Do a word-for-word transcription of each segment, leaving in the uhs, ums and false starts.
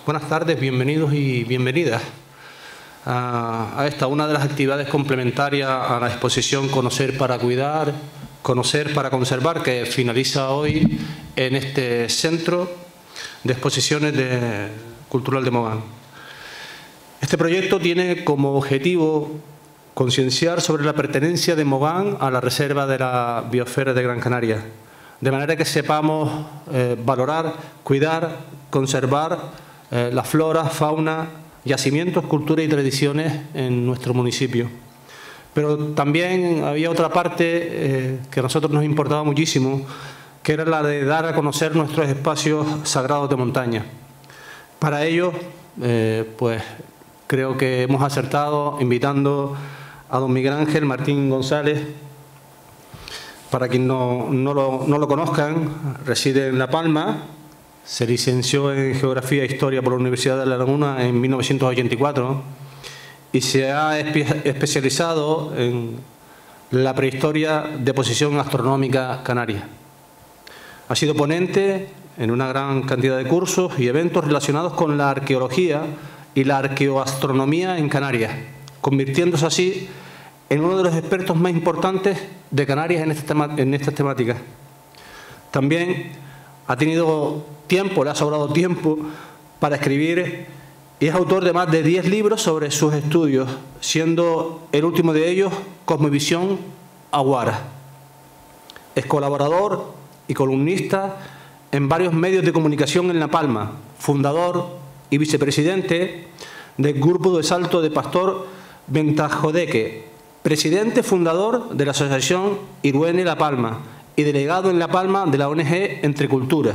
buenas tardes, bienvenidos y bienvenidas a, a esta, una de las actividades complementarias a la exposición Conocer para Cuidar, Conocer para Conservar, que finaliza hoy en este Centro de Exposiciones de, Cultural de Mogán. Este proyecto tiene como objetivo concienciar sobre la pertenencia de Mogán a la Reserva de la Biosfera de Gran Canaria, de manera que sepamos eh, valorar, cuidar, conservar eh, la flora, fauna, yacimientos, cultura y tradiciones en nuestro municipio. Pero también había otra parte eh, que a nosotros nos importaba muchísimo, que era la de dar a conocer nuestros espacios sagrados de montaña. Para ello, eh, pues creo que hemos acertado invitando a don Miguel Ángel Martín González. Para quien no, no, lo, no lo conozcan, reside en La Palma, se licenció en Geografía e Historia por la Universidad de La Laguna en mil novecientos ochenta y cuatro y se ha espe especializado en la prehistoria de posición astronómica canaria. Ha sido ponente en una gran cantidad de cursos y eventos relacionados con la arqueología y la arqueoastronomía en Canarias, convirtiéndose así en uno de los expertos más importantes de Canarias en, este tema, en estas temáticas. También ha tenido tiempo, le ha sobrado tiempo para escribir y es autor de más de diez libros sobre sus estudios, siendo el último de ellos Cosmovisión Aguara. Es colaborador y columnista en varios medios de comunicación en La Palma, fundador y vicepresidente del Grupo de Salto de Pastor Ventajodeque, presidente fundador de la Asociación Iruene La Palma y delegado en La Palma de la O N G Entre Culturas.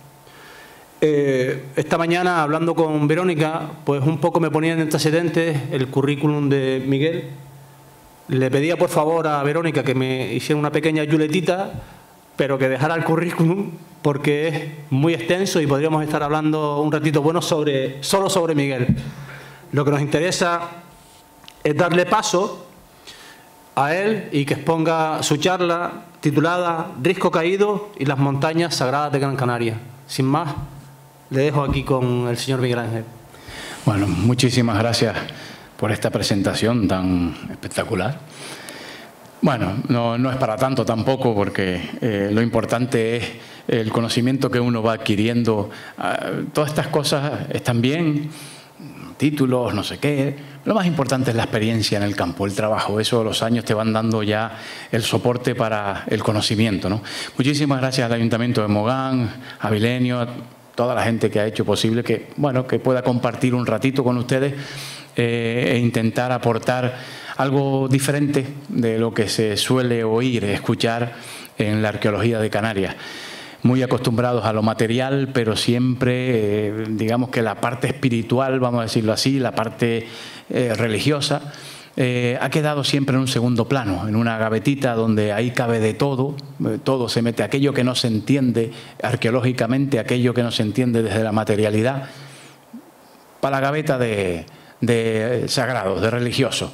Eh, esta mañana, hablando con Verónica, pues un poco me ponía en antecedentes el currículum de Miguel. Le pedía por favor a Verónica que me hiciera una pequeña yuletita, pero que dejara el currículum porque es muy extenso y podríamos estar hablando un ratito bueno sobre, solo sobre Miguel. Lo que nos interesa es darle paso a él y que exponga su charla titulada Risco Caído y las montañas sagradas de Gran Canaria. Sin más, le dejo aquí con el señor Miguel Ángel. Bueno, muchísimas gracias por esta presentación tan espectacular. Bueno, no, no es para tanto tampoco, porque eh, lo importante es el conocimiento que uno va adquiriendo. Uh, todas estas cosas están bien, títulos, no sé qué. Lo más importante es la experiencia en el campo, el trabajo. Eso los años te van dando ya el soporte para el conocimiento, ¿no? Muchísimas gracias al Ayuntamiento de Mogán, a Vilenio, a toda la gente que ha hecho posible que, bueno, que pueda compartir un ratito con ustedes eh, e intentar aportar algo diferente de lo que se suele oír, escuchar en la arqueología de Canarias. Muy acostumbrados a lo material, pero siempre, eh, digamos que la parte espiritual, vamos a decirlo así, la parte eh, religiosa, eh, ha quedado siempre en un segundo plano, en una gavetita donde ahí cabe de todo, eh, todo se mete, aquello que no se entiende arqueológicamente, aquello que no se entiende desde la materialidad, para la gaveta de, de sagrados, de religiosos.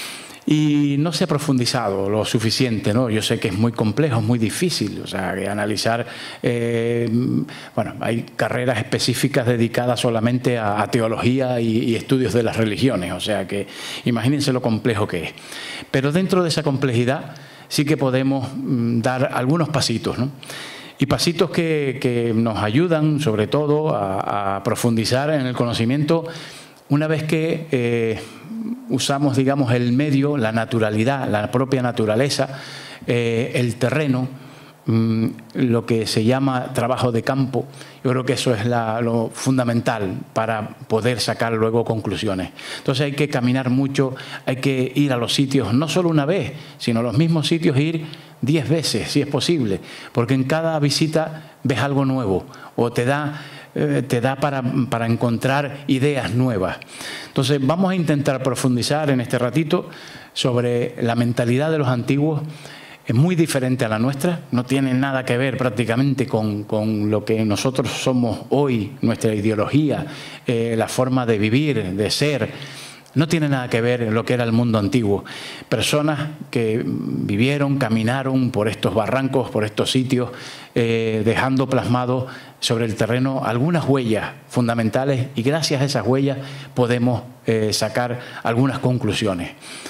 Y no se ha profundizado lo suficiente, ¿no? Yo sé que es muy complejo, muy difícil, o sea, que analizar, eh, bueno, hay carreras específicas dedicadas solamente a, a teología y, y estudios de las religiones, o sea que imagínense lo complejo que es. Pero dentro de esa complejidad sí que podemos mm, dar algunos pasitos, ¿no? Y pasitos que, que nos ayudan, sobre todo, a, a profundizar en el conocimiento una vez que eh, usamos, digamos, el medio, la naturalidad, la propia naturaleza, eh, el terreno, mmm, lo que se llama trabajo de campo. Yo creo que eso es la, lo fundamental para poder sacar luego conclusiones. Entonces hay que caminar mucho, hay que ir a los sitios, no solo una vez, sino a los mismos sitios, ir diez veces, si es posible, porque en cada visita ves algo nuevo o te da... te da para, para encontrar ideas nuevas. Entonces vamos a intentar profundizar en este ratito sobre la mentalidad de los antiguos. Es muy diferente a la nuestra, no tiene nada que ver prácticamente con, con lo que nosotros somos hoy, nuestra ideología, eh, la forma de vivir, de ser. No tiene nada que ver lo que era el mundo antiguo. Personas que vivieron, caminaron por estos barrancos, por estos sitios, eh, dejando plasmado sobre el terreno algunas huellas fundamentales, y gracias a esas huellas podemos eh, sacar algunas conclusiones.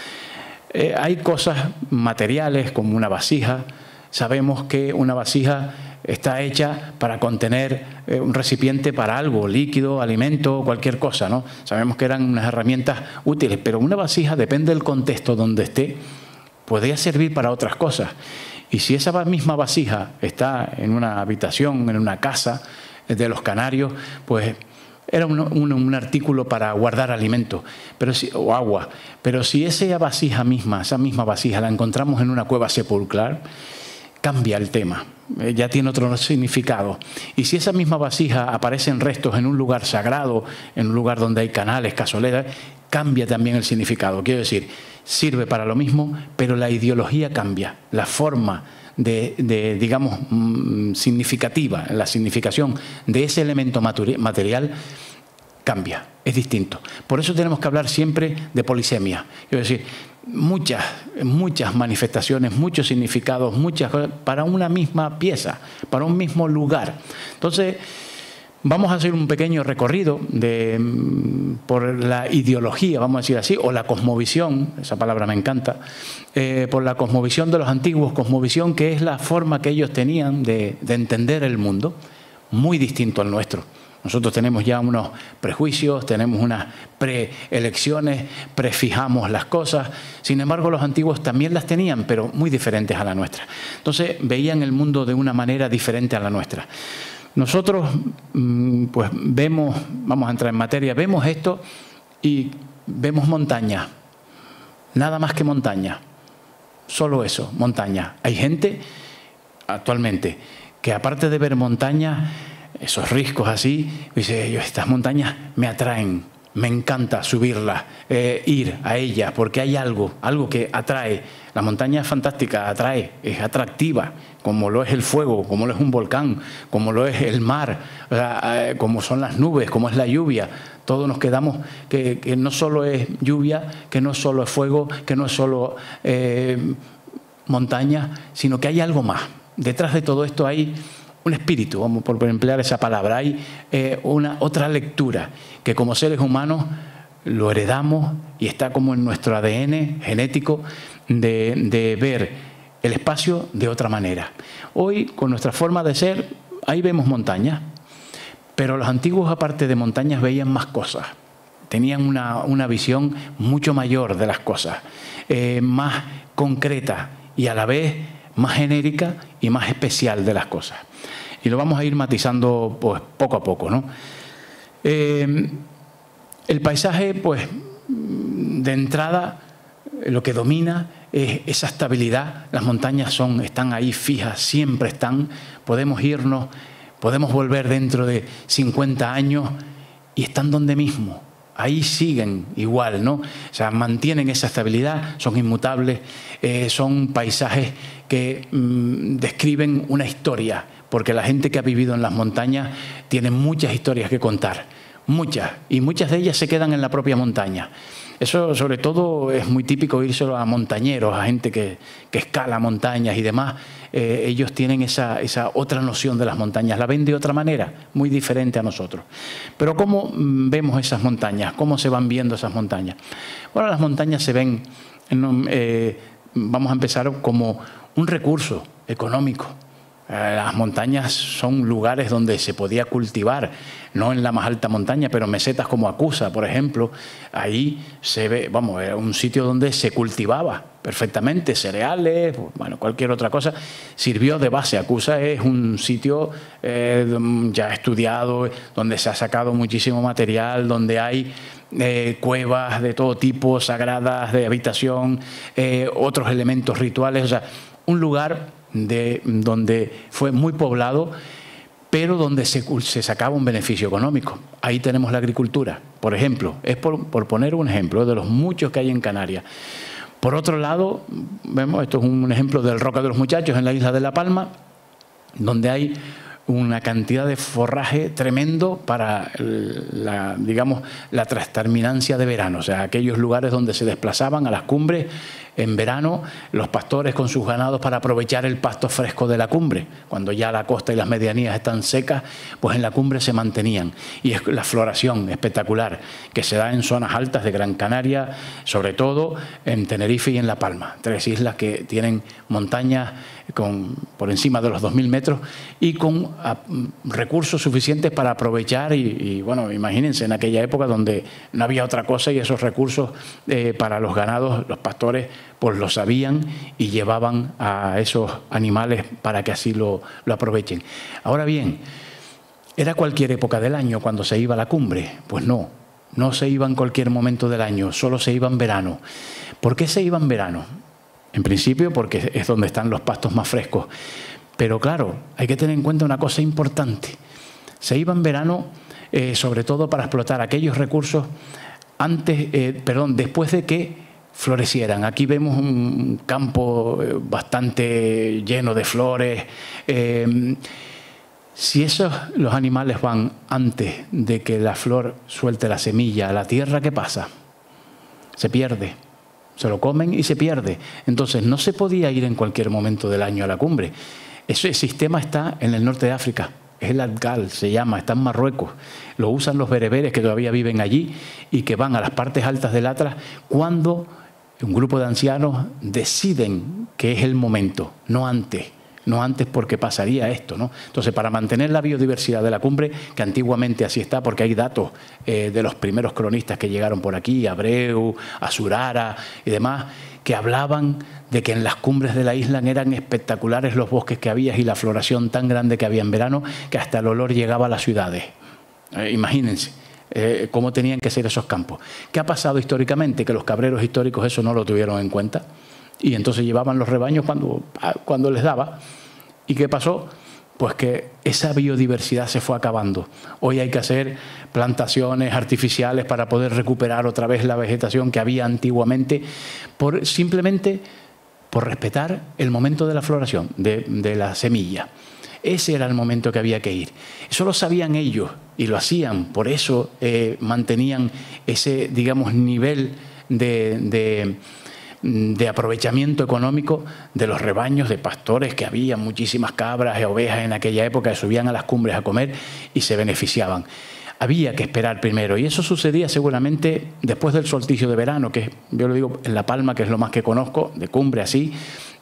Eh, hay cosas materiales como una vasija. Sabemos que una vasija está hecha para contener eh, un recipiente para algo, líquido, alimento, cualquier cosa, ¿no? Sabemos que eran unas herramientas útiles, pero una vasija, depende del contexto donde esté, podría servir para otras cosas. Y si esa misma vasija está en una habitación, en una casa de los canarios, pues era un, un, un artículo para guardar alimento pero si, o agua. Pero si esa vasija misma, esa misma vasija la encontramos en una cueva sepulcral, cambia el tema, ya tiene otro significado. Y si esa misma vasija aparece en restos en un lugar sagrado, en un lugar donde hay canales, cazoleras, cambia también el significado. Quiero decir, sirve para lo mismo, pero la ideología cambia, la forma de, de digamos, significativa, la significación de ese elemento material cambia, es distinto. Por eso tenemos que hablar siempre de polisemia. Quiero decir, muchas, muchas manifestaciones, muchos significados, muchas cosas para una misma pieza, para un mismo lugar. Entonces, vamos a hacer un pequeño recorrido de, por la ideología, vamos a decir así, o la cosmovisión, esa palabra me encanta, eh, por la cosmovisión de los antiguos, cosmovisión que es la forma que ellos tenían de, de entender el mundo, muy distinto al nuestro. Nosotros tenemos ya unos prejuicios, tenemos unas preelecciones, prefijamos las cosas. Sin embargo, los antiguos también las tenían, pero muy diferentes a la nuestra. Entonces, veían el mundo de una manera diferente a la nuestra. Nosotros, pues, vemos, vamos a entrar en materia, vemos esto y vemos montaña. Nada más que montaña. Solo eso, montaña. Hay gente, actualmente, que aparte de ver montaña, esos riscos así, dice, estas montañas me atraen, me encanta subirlas, eh, ir a ellas, porque hay algo, algo que atrae. La montaña es fantástica, atrae, es atractiva, como lo es el fuego, como lo es un volcán, como lo es el mar, o sea, eh, como son las nubes, como es la lluvia. Todos nos quedamos que, que no solo es lluvia, que no solo es fuego, que no es solo eh, montaña, sino que hay algo más. Detrás de todo esto hay un espíritu, vamos por emplear esa palabra, hay eh, una otra lectura que como seres humanos lo heredamos y está como en nuestro A D N genético de, de ver el espacio de otra manera. Hoy, con nuestra forma de ser, ahí vemos montañas, pero los antiguos, aparte de montañas, veían más cosas. Tenían una, una visión mucho mayor de las cosas, eh, más concreta y a la vez más genérica y más especial de las cosas. Y lo vamos a ir matizando pues, poco a poco, ¿no? Eh, el paisaje, pues, de entrada, lo que domina es esa estabilidad. Las montañas son, están ahí fijas, siempre están. Podemos irnos, podemos volver dentro de cincuenta años y están donde mismo. Ahí siguen igual, ¿no? O sea, mantienen esa estabilidad, son inmutables, eh, son paisajes que mmm, describen una historia, porque la gente que ha vivido en las montañas tiene muchas historias que contar, muchas, y muchas de ellas se quedan en la propia montaña. Eso, sobre todo, es muy típico irse a montañeros, a gente que, que escala montañas y demás. Eh, ellos tienen esa, esa otra noción de las montañas, la ven de otra manera, muy diferente a nosotros. Pero ¿cómo vemos esas montañas? ¿Cómo se van viendo esas montañas? Bueno, las montañas se ven, eh, vamos a empezar como un recurso económico. Las montañas son lugares donde se podía cultivar, no en la más alta montaña, pero mesetas como Acusa, por ejemplo, ahí se ve, vamos, era un sitio donde se cultivaba perfectamente cereales, bueno, cualquier otra cosa, sirvió de base. Acusa es un sitio eh, ya estudiado, donde se ha sacado muchísimo material, donde hay eh, cuevas de todo tipo, sagradas, de habitación, eh, otros elementos rituales, o sea, un lugar de, donde fue muy poblado, pero donde se, se sacaba un beneficio económico. Ahí tenemos la agricultura, por ejemplo. Es por, por poner un ejemplo de los muchos que hay en Canarias. Por otro lado, vemos, esto es un ejemplo del Roca de los Muchachos en la isla de La Palma, donde hay una cantidad de forraje tremendo para la, digamos, la trasterminancia de verano, o sea, aquellos lugares donde se desplazaban a las cumbres en verano los pastores con sus ganados para aprovechar el pasto fresco de la cumbre. Cuando ya la costa y las medianías están secas, pues en la cumbre se mantenían. Y es la floración espectacular que se da en zonas altas de Gran Canaria, sobre todo en Tenerife y en La Palma, tres islas que tienen montañas con, por encima de los dos mil metros y con a, recursos suficientes para aprovechar y, y, bueno, imagínense en aquella época donde no había otra cosa y esos recursos eh, para los ganados, los pastores, pues lo sabían y llevaban a esos animales para que así lo, lo aprovechen. Ahora bien, ¿era cualquier época del año cuando se iba a la cumbre? Pues no, no se iba en cualquier momento del año, solo se iba en verano. ¿Por qué se iba en verano? En principio porque es donde están los pastos más frescos. Pero claro, hay que tener en cuenta una cosa importante. Se iba en verano eh, sobre todo para explotar aquellos recursos antes, eh, perdón, después de que florecieran. Aquí vemos un campo bastante lleno de flores. Eh, si esos, los animales van antes de que la flor suelte la semilla a la tierra, ¿qué pasa? Se pierde. Se lo comen y se pierde. Entonces no se podía ir en cualquier momento del año a la cumbre. Ese sistema está en el norte de África. Es el Adgal, se llama, está en Marruecos. Lo usan los bereberes que todavía viven allí y que van a las partes altas del Atlas cuando un grupo de ancianos deciden que es el momento, no antes. No antes porque pasaría esto, ¿no? Entonces, para mantener la biodiversidad de la cumbre, que antiguamente así está, porque hay datos eh, de los primeros cronistas que llegaron por aquí, Abreu, Asurara y demás, que hablaban de que en las cumbres de la isla eran espectaculares los bosques que había y la floración tan grande que había en verano que hasta el olor llegaba a las ciudades. Eh, imagínense. Eh, cómo tenían que ser esos campos. ¿Qué ha pasado históricamente? Que los cabreros históricos eso no lo tuvieron en cuenta y entonces llevaban los rebaños cuando, cuando les daba. ¿Y qué pasó? Pues que esa biodiversidad se fue acabando. Hoy hay que hacer plantaciones artificiales para poder recuperar otra vez la vegetación que había antiguamente, por, simplemente por respetar el momento de la floración, de, de la semilla. Ese era el momento que había que ir. Eso lo sabían ellos y lo hacían. Por eso eh, mantenían ese, digamos, nivel de, de, de aprovechamiento económico de los rebaños de pastores, que había muchísimas cabras y ovejas en aquella época que subían a las cumbres a comer y se beneficiaban. Había que esperar primero y eso sucedía seguramente después del solsticio de verano, que yo lo digo en La Palma, que es lo más que conozco, de cumbre así.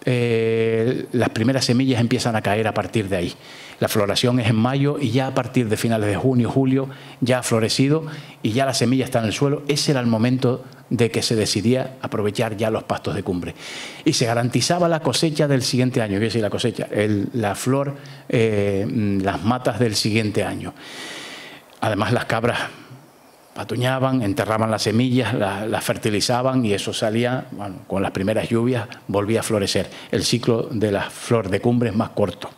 Eh, las primeras semillas empiezan a caer a partir de ahí. La floración es en mayo y ya a partir de finales de junio, julio, ya ha florecido y ya la semilla está en el suelo. Ese era el momento de que se decidía aprovechar ya los pastos de cumbre. Y se garantizaba la cosecha del siguiente año, ¿qué es decir la cosecha? El, la flor, eh, las matas del siguiente año. Además las cabras patuñaban, enterraban las semillas, las, las fertilizaban y eso salía, bueno, con las primeras lluvias volvía a florecer. El ciclo de la flor de cumbre es más corto.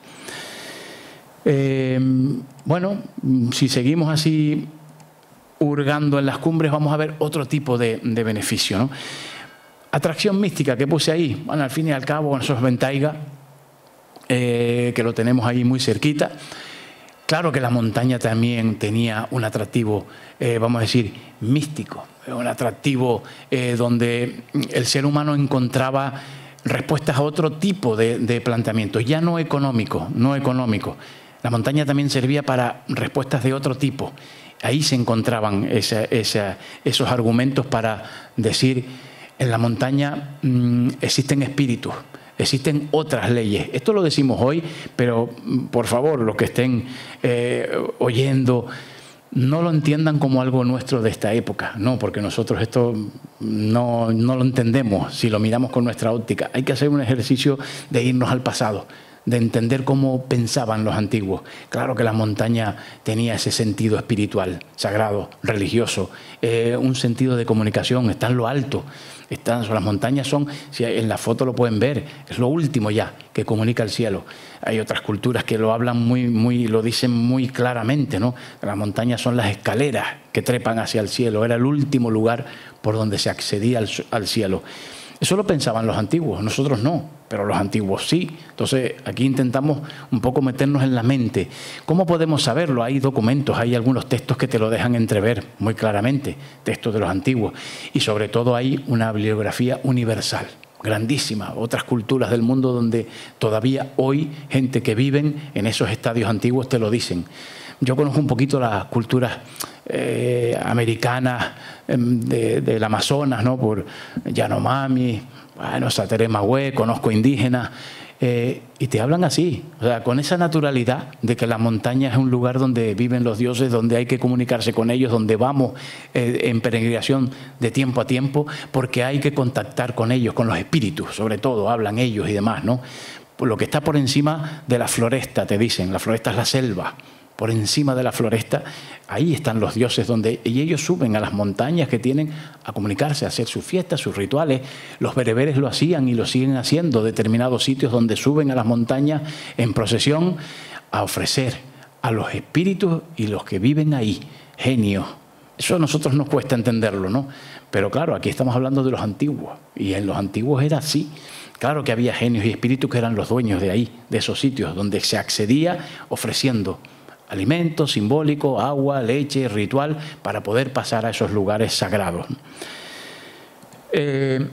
Eh, bueno, si seguimos así hurgando en las cumbres vamos a ver otro tipo de, de beneficio, ¿no? Atracción mística que puse ahí, bueno, al fin y al cabo, eso es Ventaiga, eh, que lo tenemos ahí muy cerquita. Claro que la montaña también tenía un atractivo, eh, vamos a decir, místico, un atractivo eh, donde el ser humano encontraba respuestas a otro tipo de, de planteamientos, ya no económico, no económico. La montaña también servía para respuestas de otro tipo. Ahí se encontraban esa, esa, esos argumentos para decir, en la montaña mmm, existen espíritus. Existen otras leyes. Esto lo decimos hoy, pero por favor, los que estén eh, oyendo, no lo entiendan como algo nuestro de esta época. No, porque nosotros esto no, no lo entendemos si lo miramos con nuestra óptica. Hay que hacer un ejercicio de irnos al pasado, de entender cómo pensaban los antiguos. Claro que la montaña tenía ese sentido espiritual, sagrado, religioso, eh, un sentido de comunicación, está en lo alto. Están, las montañas son, si en la foto lo pueden ver, es lo último ya que comunica el cielo. Hay otras culturas que lo hablan muy, muy, lo dicen muy claramente, ¿no? Las montañas son las escaleras que trepan hacia el cielo, era el último lugar por donde se accedía al, al cielo. Eso lo pensaban los antiguos, nosotros no, pero los antiguos sí. Entonces, aquí intentamos un poco meternos en la mente. ¿Cómo podemos saberlo? Hay documentos, hay algunos textos que te lo dejan entrever muy claramente, textos de los antiguos. Y sobre todo hay una bibliografía universal, grandísima. Otras culturas del mundo donde todavía hoy gente que viven en esos estadios antiguos te lo dicen. Yo conozco un poquito las culturas eh, americanas eh, de, del Amazonas, ¿no? Por Yanomami, bueno, Sateremahue, conozco indígenas, eh, y te hablan así, o sea, con esa naturalidad de que la montaña es un lugar donde viven los dioses, donde hay que comunicarse con ellos, donde vamos eh, en peregrinación de tiempo a tiempo, porque hay que contactar con ellos, con los espíritus, sobre todo, hablan ellos y demás, ¿no? Por lo que está por encima de la floresta, te dicen, la floresta es la selva. Por encima de la floresta, ahí están los dioses, donde, y ellos suben a las montañas que tienen a comunicarse, a hacer sus fiestas, sus rituales. Los bereberes lo hacían y lo siguen haciendo, determinados sitios donde suben a las montañas en procesión a ofrecer a los espíritus y los que viven ahí, genios. Eso a nosotros nos cuesta entenderlo, ¿no? Pero claro, aquí estamos hablando de los antiguos, y en los antiguos era así. Claro que había genios y espíritus que eran los dueños de ahí, de esos sitios, donde se accedía ofreciendo alimento simbólico, agua, leche, ritual, para poder pasar a esos lugares sagrados. Eh,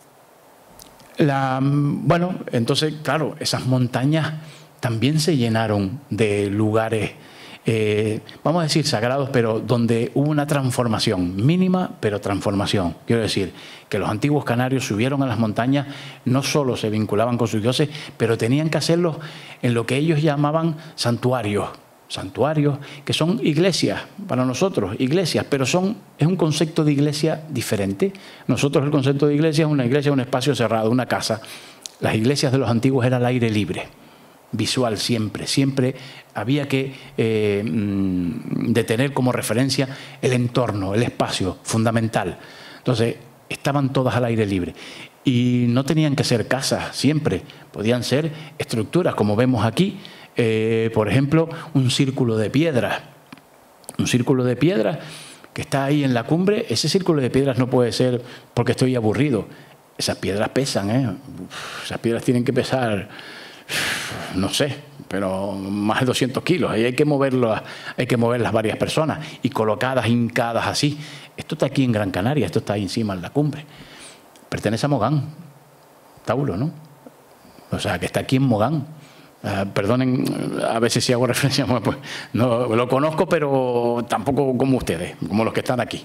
la, bueno, entonces, claro, esas montañas también se llenaron de lugares, eh, vamos a decir sagrados, pero donde hubo una transformación, mínima, pero transformación. Quiero decir, que los antiguos canarios subieron a las montañas, no solo se vinculaban con sus dioses, pero tenían que hacerlo en lo que ellos llamaban santuarios. Santuarios, que son iglesias para nosotros, iglesias, pero son, es un concepto de iglesia diferente. Nosotros el concepto de iglesia es una iglesia, un espacio cerrado, una casa. Las iglesias de los antiguos eran al aire libre, visual siempre, siempre había que eh, de tener como referencia el entorno, el espacio fundamental. Entonces, estaban todas al aire libre. Y no tenían que ser casas siempre, podían ser estructuras, como vemos aquí. Eh, por ejemplo, un círculo de piedras, un círculo de piedras que está ahí en la cumbre. Ese círculo de piedras no puede ser porque estoy aburrido. Esas piedras pesan, ¿eh? Uf, esas piedras tienen que pesar, no sé, pero más de doscientos kilos. Ahí hay que moverlo, hay que moverlas varias personas y colocadas, hincadas así. Esto está aquí en Gran Canaria, esto está ahí encima en la cumbre. Pertenece a Mogán, Taulo, ¿no? O sea, que está aquí en Mogán. Uh, perdonen, a veces si hago referencia, pues no lo conozco, pero tampoco como ustedes, como los que están aquí.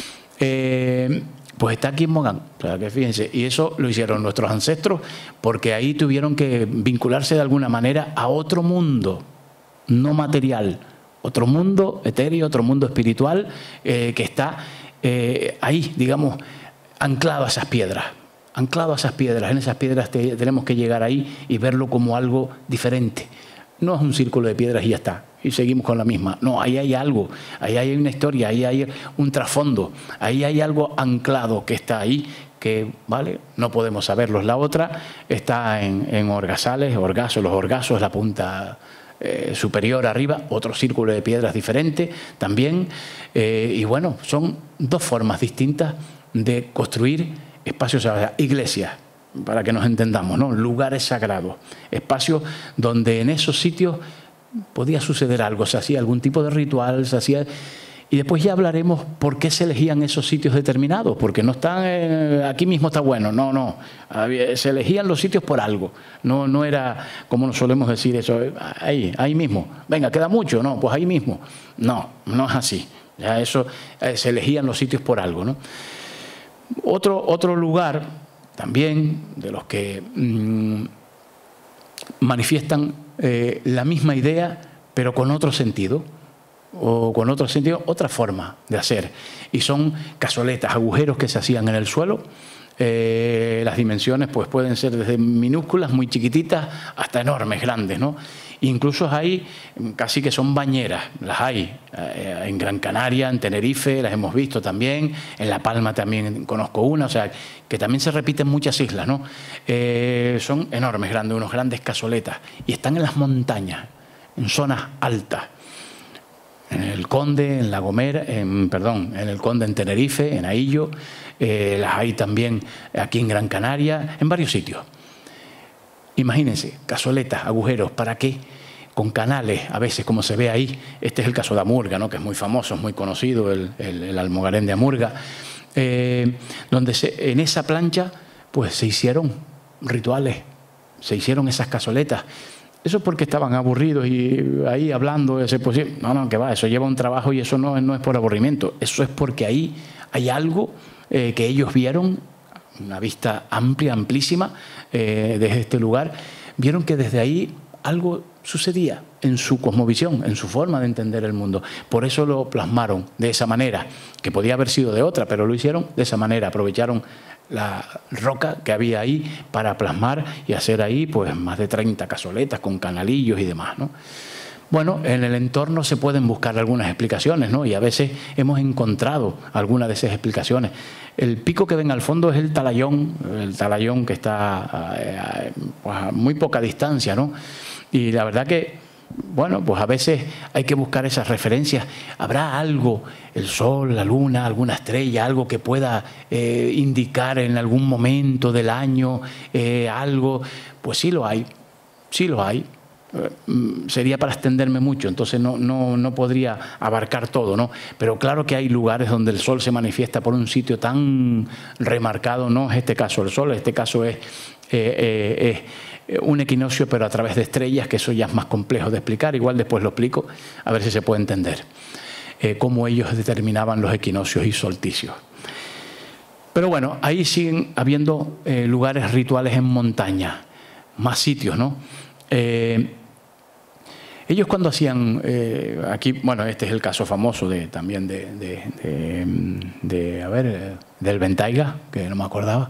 Eh, pues está aquí en Mogán, o sea, que fíjense, y eso lo hicieron nuestros ancestros porque ahí tuvieron que vincularse de alguna manera a otro mundo, no material, otro mundo etéreo, otro mundo espiritual, eh, que está eh, ahí, digamos, anclado a esas piedras. Anclado a esas piedras, en esas piedras te, tenemos que llegar ahí y verlo como algo diferente. No es un círculo de piedras y ya está, y seguimos con la misma. No, ahí hay algo, ahí hay una historia, ahí hay un trasfondo, ahí hay algo anclado que está ahí, que, ¿vale? No podemos saberlo. La otra está en, en orgasales, orgazos, los orgazos, la punta eh, superior arriba, otro círculo de piedras diferente también. Eh, y bueno, son dos formas distintas de construir espacios sagrados, iglesias, para que nos entendamos, ¿no? Lugares sagrados, espacios donde en esos sitios podía suceder algo, se hacía algún tipo de ritual, se hacía... Y después ya hablaremos por qué se elegían esos sitios determinados, porque no están, eh, aquí mismo está bueno, no, no, se elegían los sitios por algo, no, no era como nos solemos decir eso, ahí, ahí mismo, venga, queda mucho, no, pues ahí mismo, no, no es así, ya eso, eh, se elegían los sitios por algo, ¿no? Otro, otro lugar también de los que mmm, manifiestan eh, la misma idea, pero con otro sentido, o con otro sentido, otra forma de hacer. Y son cazoletas, agujeros que se hacían en el suelo. Eh, las dimensiones pues, pueden ser desde minúsculas, muy chiquititas, hasta enormes, grandes, ¿no? Incluso hay, casi que son bañeras, las hay eh, en Gran Canaria, en Tenerife, las hemos visto también, en La Palma también conozco una, o sea, que también se repiten en muchas islas, ¿no? Eh, son enormes, grandes, unos grandes cazoletas, y están en las montañas, en zonas altas. En el el Conde, en La Gomera, en, perdón, en el Conde en Tenerife, en Ahillo, eh, las hay también aquí en Gran Canaria, en varios sitios. Imagínense, cazoletas, agujeros, ¿para qué? Con canales, a veces, como se ve ahí. Este es el caso de Amurga, ¿no?, que es muy famoso, es muy conocido, el, el, el almogarén de Amurga, eh, donde se, en esa plancha pues se hicieron rituales, se hicieron esas cazoletas. Eso es porque estaban aburridos y ahí hablando, ese, pues, no, no, que va, eso lleva un trabajo y eso no, no es por aburrimiento, eso es porque ahí hay algo eh, que ellos vieron, una vista amplia, amplísima, eh, desde este lugar, vieron que desde ahí algo sucedía en su cosmovisión, en su forma de entender el mundo. Por eso lo plasmaron de esa manera, que podía haber sido de otra, pero lo hicieron de esa manera, aprovecharon la roca que había ahí para plasmar y hacer ahí pues más de treinta cazoletas con canalillos y demás, ¿no? Bueno, en el entorno se pueden buscar algunas explicaciones, ¿no? Y a veces hemos encontrado algunas de esas explicaciones. El pico que ven al fondo es el talayón, el talayón que está a, a, a muy poca distancia, ¿no? Y la verdad que, bueno, pues a veces hay que buscar esas referencias. ¿Habrá algo, el sol, la luna, alguna estrella, algo que pueda eh, indicar en algún momento del año eh, algo? Pues sí lo hay, sí lo hay. Sería para extenderme mucho, entonces no, no, no podría abarcar todo, ¿no? Pero claro que hay lugares donde el sol se manifiesta por un sitio tan remarcado. No es este caso el sol, este caso es, eh, eh, es un equinoccio, pero a través de estrellas, que eso ya es más complejo de explicar. Igual después lo explico, a ver si se puede entender eh, cómo ellos determinaban los equinoccios y solsticios. Pero bueno, ahí siguen habiendo eh, lugares rituales en montaña, más sitios, ¿no? Eh, ellos cuando hacían, eh, aquí, bueno, este es el caso famoso de, también de, de, de, de a ver, del Ventaiga, que no me acordaba.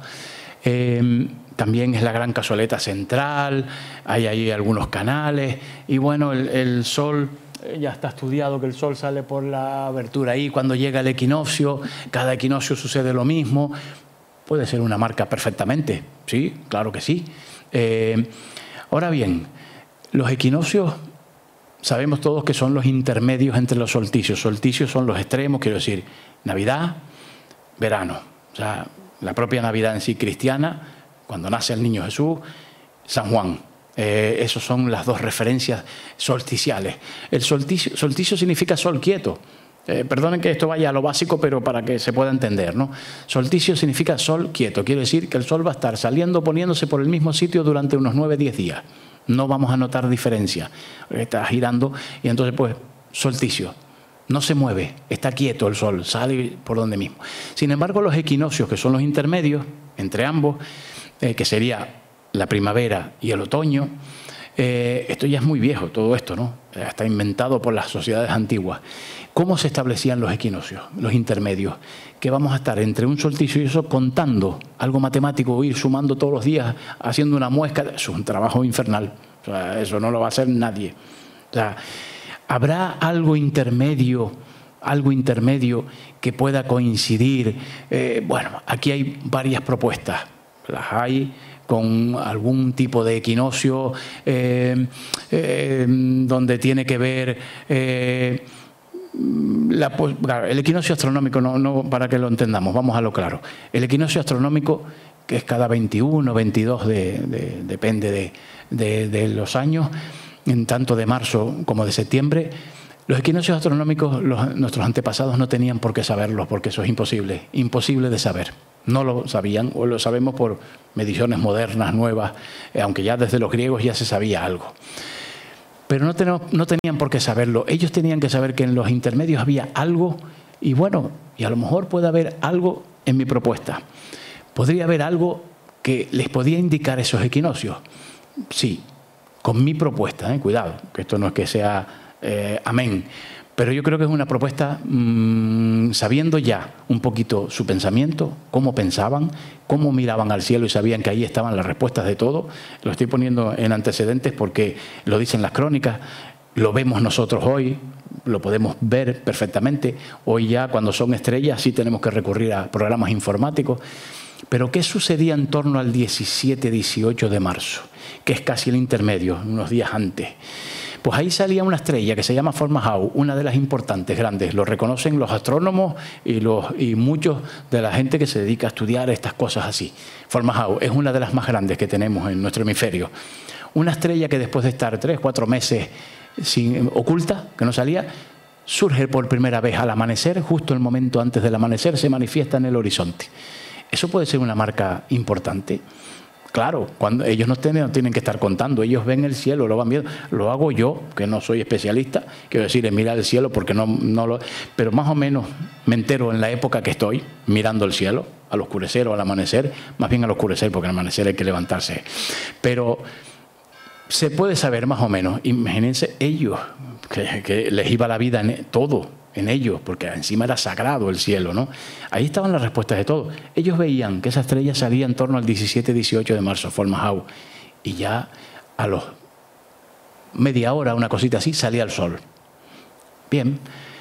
Eh, también es la gran cazoleta central, hay ahí algunos canales, y bueno, el, el sol, ya está estudiado que el sol sale por la abertura ahí, cuando llega el equinoccio, cada equinoccio sucede lo mismo. Puede ser una marca perfectamente, sí, claro que sí. Eh, ahora bien, los equinoccios sabemos todos que son los intermedios entre los solsticios. Solsticios son los extremos, quiero decir, Navidad, verano. O sea, la propia Navidad en sí cristiana, cuando nace el niño Jesús, San Juan. Eh, esas son las dos referencias solsticiales. El solsticio, solsticio significa sol quieto. Eh, perdonen que esto vaya a lo básico, pero para que se pueda entender, ¿no? Solsticio significa sol quieto. Quiere decir que el sol va a estar saliendo, poniéndose por el mismo sitio durante unos nueve, diez días. No vamos a notar diferencia. Está girando y entonces, pues, solsticio. No se mueve, está quieto el sol, sale por donde mismo. Sin embargo, los equinoccios, que son los intermedios entre ambos, eh, que sería la primavera y el otoño, eh, esto ya es muy viejo, todo esto, ¿no? Está inventado por las sociedades antiguas. ¿Cómo se establecían los equinoccios, los intermedios? Que vamos a estar entre un solsticio y eso contando, algo matemático, ir sumando todos los días, haciendo una muesca. Eso es un trabajo infernal. O sea, eso no lo va a hacer nadie. O sea, ¿habrá algo intermedio, algo intermedio que pueda coincidir? Eh, bueno, aquí hay varias propuestas. Las hay con algún tipo de equinoccio eh, eh, donde tiene que ver... Eh, La, claro, el equinoccio astronómico, no, no, para que lo entendamos, vamos a lo claro. El equinoccio astronómico, que es cada veintiuno, veintidós, de, de, depende de, de, de los años, en tanto de marzo como de septiembre, los equinoccios astronómicos los, nuestros antepasados no tenían por qué saberlos, porque eso es imposible, imposible de saber. No lo sabían, o lo sabemos por mediciones modernas, nuevas, eh, aunque ya desde los griegos ya se sabía algo. Pero no, tenemos, no tenían por qué saberlo. Ellos tenían que saber que en los intermedios había algo, y bueno, y a lo mejor puede haber algo en mi propuesta. ¿Podría haber algo que les podía indicar esos equinoccios? Sí, con mi propuesta, ¿eh? Cuidado, que esto no es que sea eh, amén. Pero yo creo que es una propuesta mmm, sabiendo ya un poquito su pensamiento, cómo pensaban, cómo miraban al cielo y sabían que ahí estaban las respuestas de todo. Lo estoy poniendo en antecedentes porque lo dicen las crónicas, lo vemos nosotros hoy, lo podemos ver perfectamente. Hoy ya cuando son estrellas sí tenemos que recurrir a programas informáticos. Pero ¿qué sucedía en torno al diecisiete, dieciocho de marzo? Que es casi el intermedio, unos días antes. Pues ahí salía una estrella que se llama Fomalhaut, una de las importantes, grandes. Lo reconocen los astrónomos y, los, y muchos de la gente que se dedica a estudiar estas cosas así. Fomalhaut es una de las más grandes que tenemos en nuestro hemisferio. Una estrella que después de estar tres, cuatro meses sin, oculta, que no salía, surge por primera vez al amanecer, justo el momento antes del amanecer, se manifiesta en el horizonte. Eso puede ser una marca importante. Claro, cuando ellos no tienen, no tienen que estar contando, ellos ven el cielo, lo van viendo. Lo hago yo, que no soy especialista, quiero decir, en mirar el cielo, porque no, no lo... Pero más o menos me entero en la época que estoy mirando el cielo, al oscurecer o al amanecer, más bien al oscurecer, porque al amanecer hay que levantarse. Pero se puede saber más o menos. Imagínense ellos, que, que les iba la vida en todo, en ellos, porque encima era sagrado el cielo, ¿no? Ahí estaban las respuestas de todo. Ellos veían que esa estrella salía en torno al diecisiete dieciocho de marzo, Fomalhaut, y ya a los media hora, una cosita así, salía el sol. Bien,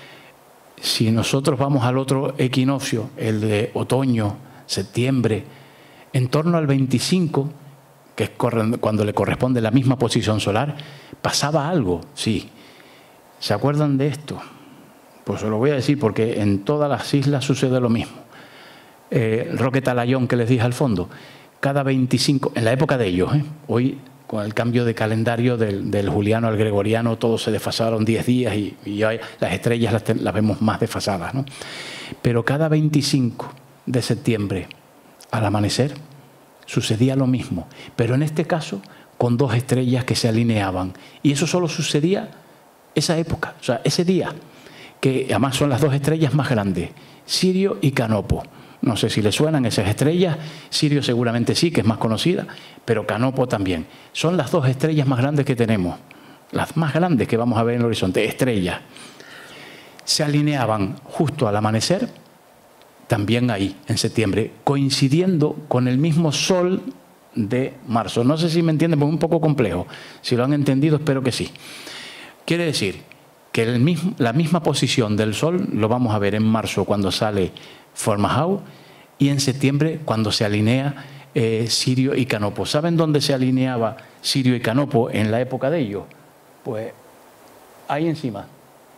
si nosotros vamos al otro equinoccio, el de otoño, septiembre, en torno al veinticinco, que es cuando le corresponde la misma posición solar, pasaba algo, sí. ¿Se acuerdan de esto? Pues os lo voy a decir porque en todas las islas sucede lo mismo. Eh, el Roque Talayón que les dije al fondo, cada veinticinco, en la época de ellos, ¿eh? Hoy con el cambio de calendario del, del juliano al gregoriano, todos se desfasaron diez días y, y hoy las estrellas las, las vemos más desfasadas, ¿no? Pero cada veinticinco de septiembre al amanecer sucedía lo mismo, pero en este caso con dos estrellas que se alineaban. Y eso solo sucedía esa época, o sea, ese día, que además son las dos estrellas más grandes, Sirio y Canopo. No sé si le suenan esas estrellas, Sirio seguramente sí, que es más conocida, pero Canopo también. Son las dos estrellas más grandes que tenemos, las más grandes que vamos a ver en el horizonte, estrellas. Se alineaban justo al amanecer, también ahí, en septiembre, coincidiendo con el mismo sol de marzo. No sé si me entienden, porque es un poco complejo. Si lo han entendido, espero que sí. Quiere decir que el mismo, la misma posición del Sol lo vamos a ver en marzo cuando sale Fomalhaut y en septiembre cuando se alinea eh, Sirio y Canopo. ¿Saben dónde se alineaba Sirio y Canopo en la época de ellos? Pues ahí encima.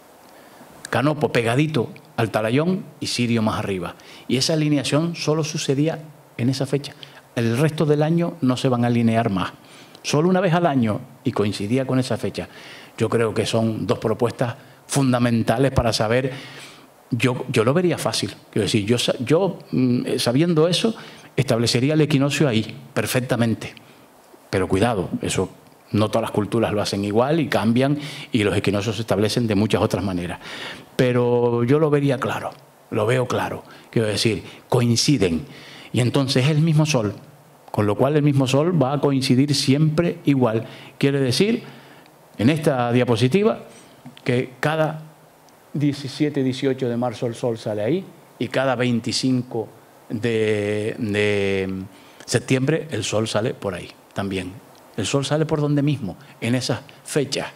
Canopo pegadito al Talayón y Sirio más arriba. Y esa alineación solo sucedía en esa fecha. El resto del año no se van a alinear más. Solo una vez al año y coincidía con esa fecha. Yo creo que son dos propuestas fundamentales para saber. Yo, yo lo vería fácil. Quiero decir, yo, yo sabiendo eso, establecería el equinoccio ahí, perfectamente. Pero cuidado, eso no todas las culturas lo hacen igual y cambian y los equinoccios se establecen de muchas otras maneras. Pero yo lo vería claro, lo veo claro. Quiero decir, coinciden. Y entonces es el mismo sol, con lo cual el mismo sol va a coincidir siempre igual. Quiere decir, en esta diapositiva, que cada diecisiete dieciocho de marzo el sol sale ahí y cada veinticinco de, de septiembre el sol sale por ahí también. El sol sale por donde mismo, en esas fechas.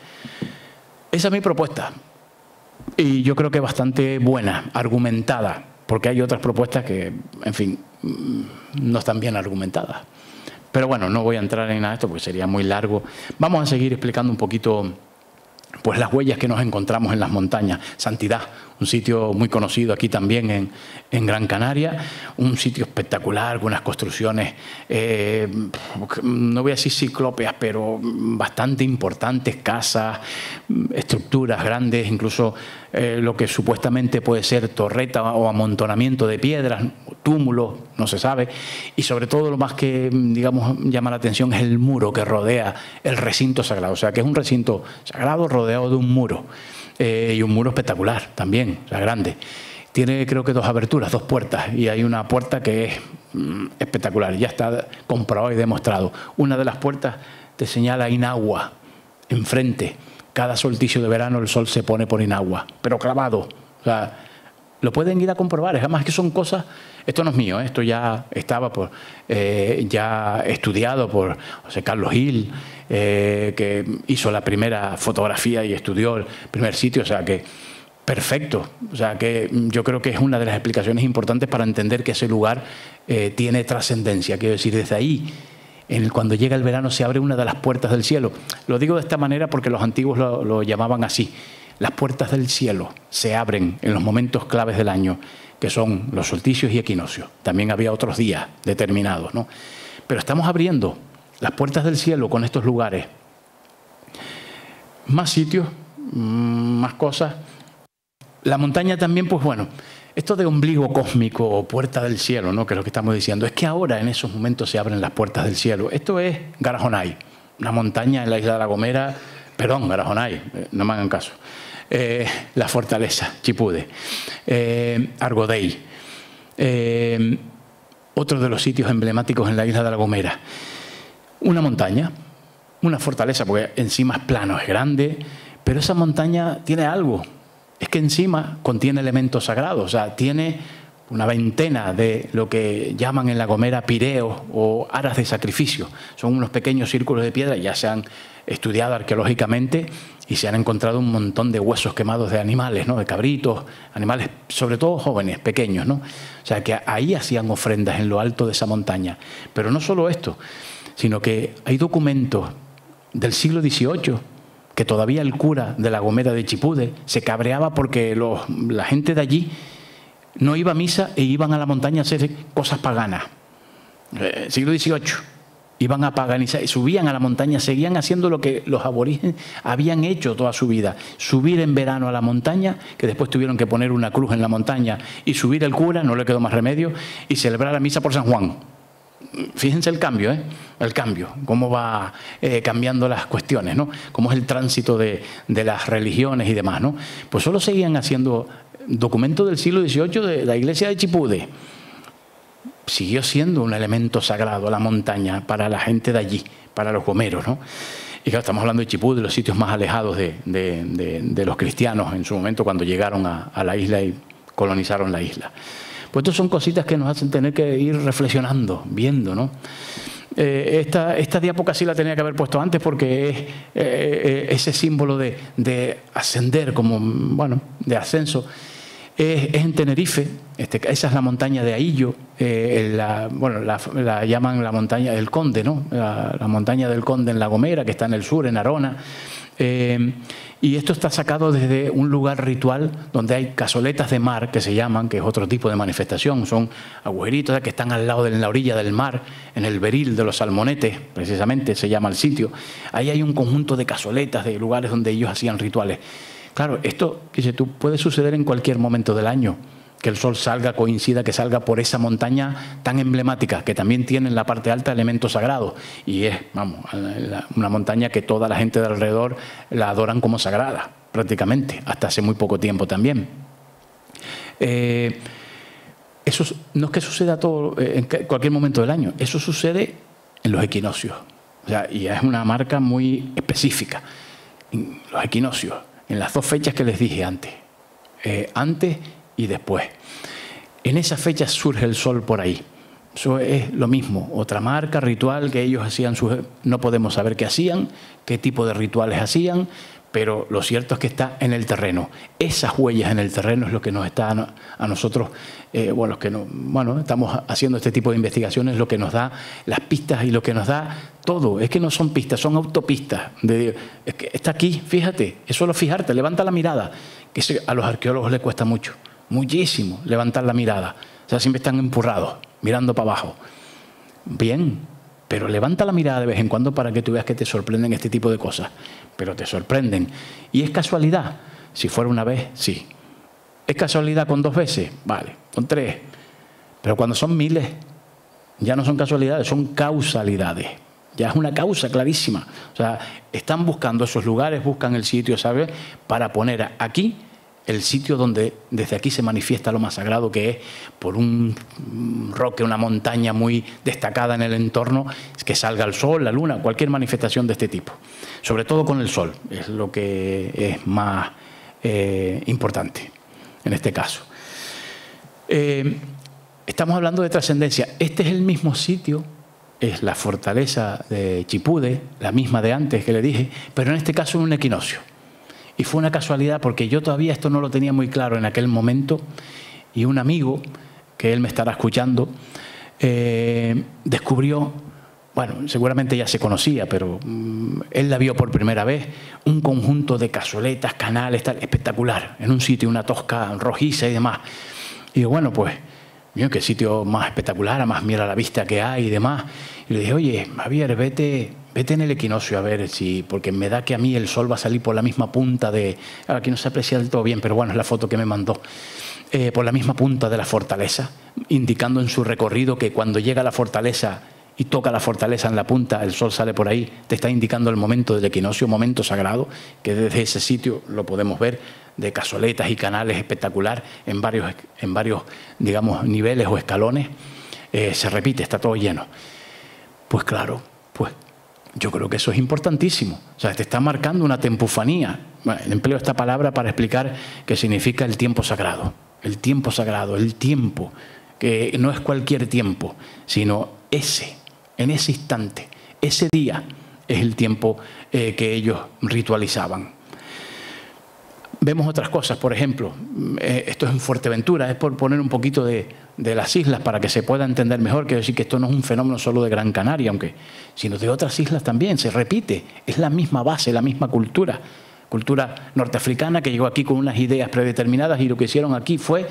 Esa es mi propuesta y yo creo que bastante buena, argumentada, porque hay otras propuestas que, en fin, no están bien argumentadas. Pero bueno, no voy a entrar en nada de esto porque sería muy largo. Vamos a seguir explicando un poquito pues, las huellas que nos encontramos en las montañas. Santidad, un sitio muy conocido aquí también en, en Gran Canaria, un sitio espectacular, con unas construcciones, eh, no voy a decir ciclópeas, pero bastante importantes, casas, estructuras grandes, incluso eh, lo que supuestamente puede ser torreta o amontonamiento de piedras, túmulos, no se sabe, y sobre todo lo más que, digamos, llama la atención es el muro que rodea el recinto sagrado, o sea, que es un recinto sagrado rodeado de un muro, eh, y un muro espectacular también, o sea, grande. Tiene, creo que, dos aberturas, dos puertas, y hay una puerta que es mm, espectacular, ya está comprobado y demostrado. Una de las puertas te señala Inagua, enfrente. Cada solsticio de verano el sol se pone por Inagua, pero clavado, o sea, lo pueden ir a comprobar, además que son cosas, esto no es mío, ¿eh? Esto ya estaba por, eh, ya estudiado por José Carlos Gil, eh, que hizo la primera fotografía y estudió el primer sitio, o sea que perfecto, o sea que yo creo que es una de las explicaciones importantes para entender que ese lugar eh, tiene trascendencia, quiero decir, desde ahí en el, cuando llega el verano se abre una de las puertas del cielo. Lo digo de esta manera porque los antiguos lo, lo llamaban así. Las puertas del cielo se abren en los momentos claves del año, que son los solsticios y equinoccios. También había otros días determinados, ¿no? Pero estamos abriendo las puertas del cielo con estos lugares. Más sitios, más cosas. La montaña también, pues bueno, esto de ombligo cósmico o puerta del cielo, ¿no?, que es lo que estamos diciendo, es que ahora en esos momentos se abren las puertas del cielo. Esto es Garajonay, una montaña en la isla de La Gomera, perdón, Garajonay, no me hagan caso. Eh, la fortaleza, Chipude, eh, Argodey, eh, otro de los sitios emblemáticos en la isla de La Gomera. Una montaña, una fortaleza, porque encima es plano, es grande, pero esa montaña tiene algo. Es que encima contiene elementos sagrados, o sea, tiene una veintena de lo que llaman en La Gomera pireos o aras de sacrificio. Son unos pequeños círculos de piedra, ya se han estudiado arqueológicamente y se han encontrado un montón de huesos quemados de animales, ¿no?, de cabritos, animales sobre todo jóvenes, pequeños, ¿no? O sea, que ahí hacían ofrendas en lo alto de esa montaña. Pero no solo esto, sino que hay documentos del siglo dieciocho que todavía el cura de La Gomera de Chipude se cabreaba porque los, la gente de allí no iba a misa e iban a la montaña a hacer cosas paganas. Eh, siglo dieciocho. Iban a paganizar, subían a la montaña, seguían haciendo lo que los aborígenes habían hecho toda su vida. Subir en verano a la montaña, que después tuvieron que poner una cruz en la montaña, y subir el cura, no le quedó más remedio, y celebrar la misa por San Juan. Fíjense el cambio, ¿eh? El cambio, cómo va eh, cambiando las cuestiones, ¿no? Cómo es el tránsito de, de las religiones y demás, ¿no? Pues solo seguían haciendo documentos del siglo dieciocho de la iglesia de Chipude. Siguió siendo un elemento sagrado la montaña para la gente de allí, para los gomeros, ¿no? Y claro, estamos hablando de Chipude, de los sitios más alejados de, de, de, de los cristianos en su momento cuando llegaron a, a la isla y colonizaron la isla. Pues estas son cositas que nos hacen tener que ir reflexionando, viendo, ¿no? Eh, esta, esta diapo casi la tenía que haber puesto antes porque es eh, ese símbolo de, de ascender, como, bueno, de ascenso. Es, es en Tenerife, este, esa es la montaña de Ahillo, eh, la, bueno, la, la llaman la montaña del Conde, ¿no? La, la montaña del Conde en La Gomera, que está en el sur, en Arona. Eh, y esto está sacado desde un lugar ritual donde hay cazoletas de mar, que se llaman, que es otro tipo de manifestación. Son agujeritos que están al lado de la orilla del mar, en el beril de los salmonetes, precisamente se llama el sitio. Ahí hay un conjunto de cazoletas, de lugares donde ellos hacían rituales. Claro, esto, dice tú, puede suceder en cualquier momento del año, que el sol salga, coincida, que salga por esa montaña tan emblemática, que también tiene en la parte alta elementos sagrados. Y es, vamos, una montaña que toda la gente de alrededor la adoran como sagrada, prácticamente, hasta hace muy poco tiempo también. Eh, eso no es que suceda todo en cualquier momento del año, eso sucede en los equinoccios. O sea, y es una marca muy específica. Los equinoccios, en las dos fechas que les dije antes, eh, antes y después. En esas fechas surge el sol por ahí. Eso es lo mismo, otra marca, ritual que ellos hacían. Sus, no podemos saber qué hacían, qué tipo de rituales hacían, pero lo cierto es que está en el terreno. Esas huellas en el terreno es lo que nos está a, a nosotros, eh, bueno, los que no, bueno, estamos haciendo este tipo de investigaciones, lo que nos da las pistas y lo que nos da todo. Es que no son pistas, son autopistas. De, es que está aquí, fíjate, es solo fijarte, levanta la mirada, que a los arqueólogos les cuesta mucho. Muchísimo levantar la mirada. O sea, siempre están empurrados, mirando para abajo. Bien, pero levanta la mirada de vez en cuando para que tú veas que te sorprenden este tipo de cosas. Pero te sorprenden. ¿Y es casualidad? Si fuera una vez, sí. ¿Es casualidad con dos veces? Vale, con tres. Pero cuando son miles, ya no son casualidades, son causalidades. Ya es una causa clarísima. O sea, están buscando esos lugares, buscan el sitio, ¿sabes? Para poner aquí el sitio donde desde aquí se manifiesta lo más sagrado, que es por un roque, una montaña muy destacada en el entorno, que salga el sol, la luna, cualquier manifestación de este tipo. Sobre todo con el sol, es lo que es más eh, importante en este caso. Eh, estamos hablando de trascendencia. Este es el mismo sitio, es la fortaleza de Chipude, la misma de antes que le dije, pero en este caso en un equinoccio. Y fue una casualidad porque yo todavía esto no lo tenía muy claro en aquel momento, y un amigo, que él me estará escuchando, eh, descubrió bueno, seguramente ya se conocía, pero mmm, él la vio por primera vez, un conjunto de cazoletas, canales, tal, espectacular, en un sitio, una tosca rojiza y demás. Y digo, bueno, pues, mira, qué sitio más espectacular, además mira la vista que hay y demás. Y le dije, oye, Javier, vete, vete en el equinoccio a ver si, porque me da que a mí el sol va a salir por la misma punta de, aquí no se aprecia del todo bien, pero bueno, es la foto que me mandó, eh, por la misma punta de la fortaleza, indicando en su recorrido que cuando llega a la fortaleza y toca la fortaleza en la punta, el sol sale por ahí, te está indicando el momento del equinoccio, momento sagrado, que desde ese sitio lo podemos ver, de cazoletas y canales espectacular, en varios, en varios digamos, niveles o escalones, eh, se repite, está todo lleno. Pues claro, pues yo creo que eso es importantísimo. O sea, te está marcando una tempofanía. Bueno, empleo esta palabra para explicar qué significa el tiempo sagrado. El tiempo sagrado, el tiempo, que no es cualquier tiempo, sino ese, en ese instante, ese día es el tiempo eh, que ellos ritualizaban. Vemos otras cosas, por ejemplo, eh, esto es en Fuerteventura, es por poner un poquito de, de las islas para que se pueda entender mejor. Quiero decir que esto no es un fenómeno solo de Gran Canaria, aunque, sino de otras islas también, se repite, es la misma base, la misma cultura, cultura norteafricana que llegó aquí con unas ideas predeterminadas y lo que hicieron aquí fue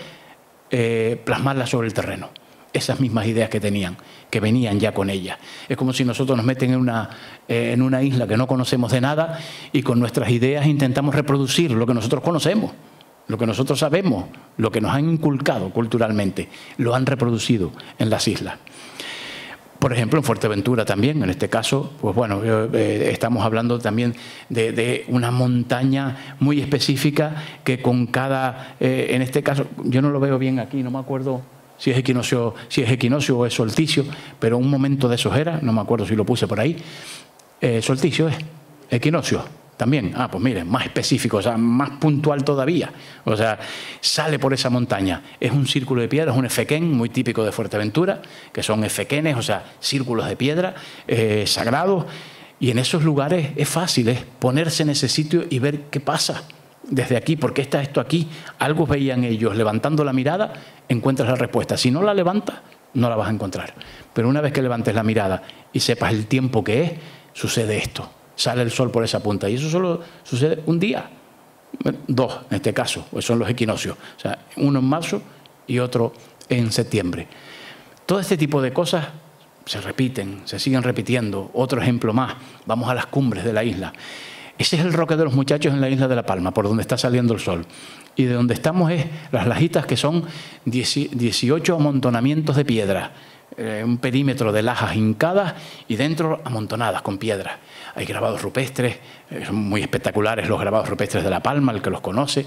eh, plasmarlas sobre el terreno. Esas mismas ideas que tenían, que venían ya con ellas. Es como si nosotros nos meten en una, eh, en una isla que no conocemos de nada y con nuestras ideas intentamos reproducir lo que nosotros conocemos, lo que nosotros sabemos, lo que nos han inculcado culturalmente, lo han reproducido en las islas. Por ejemplo, en Fuerteventura también, en este caso, pues bueno, eh, estamos hablando también de, de una montaña muy específica que con cada, eh, en este caso, yo no lo veo bien aquí, no me acuerdo si es equinoccio, si es equinoccio o es solsticio, pero un momento de esos era, no me acuerdo si lo puse por ahí, eh, solsticio es, equinoccio también, ah, pues miren, más específico, o sea, más puntual todavía, o sea, sale por esa montaña, es un círculo de piedra, es un efequén muy típico de Fuerteventura, que son efequenes, o sea, círculos de piedra eh, sagrados, y en esos lugares es fácil, es ponerse en ese sitio y ver qué pasa. Desde aquí, ¿por qué está esto aquí? Algo veían ellos, levantando la mirada, encuentras la respuesta. Si no la levantas, no la vas a encontrar. Pero una vez que levantes la mirada y sepas el tiempo que es, sucede esto. Sale el sol por esa punta. Y eso solo sucede un día. Dos, en este caso, pues son los equinoccios. O sea, uno en marzo y otro en septiembre. Todo este tipo de cosas se repiten, se siguen repitiendo. Otro ejemplo más, vamos a las cumbres de la isla. Ese es el Roque de los Muchachos en la isla de La Palma, por donde está saliendo el sol. Y de donde estamos es las lajitas, que son dieciocho amontonamientos de piedra, eh, un perímetro de lajas hincadas y dentro amontonadas con piedras. Hay grabados rupestres, eh, son muy espectaculares los grabados rupestres de La Palma, el que los conoce.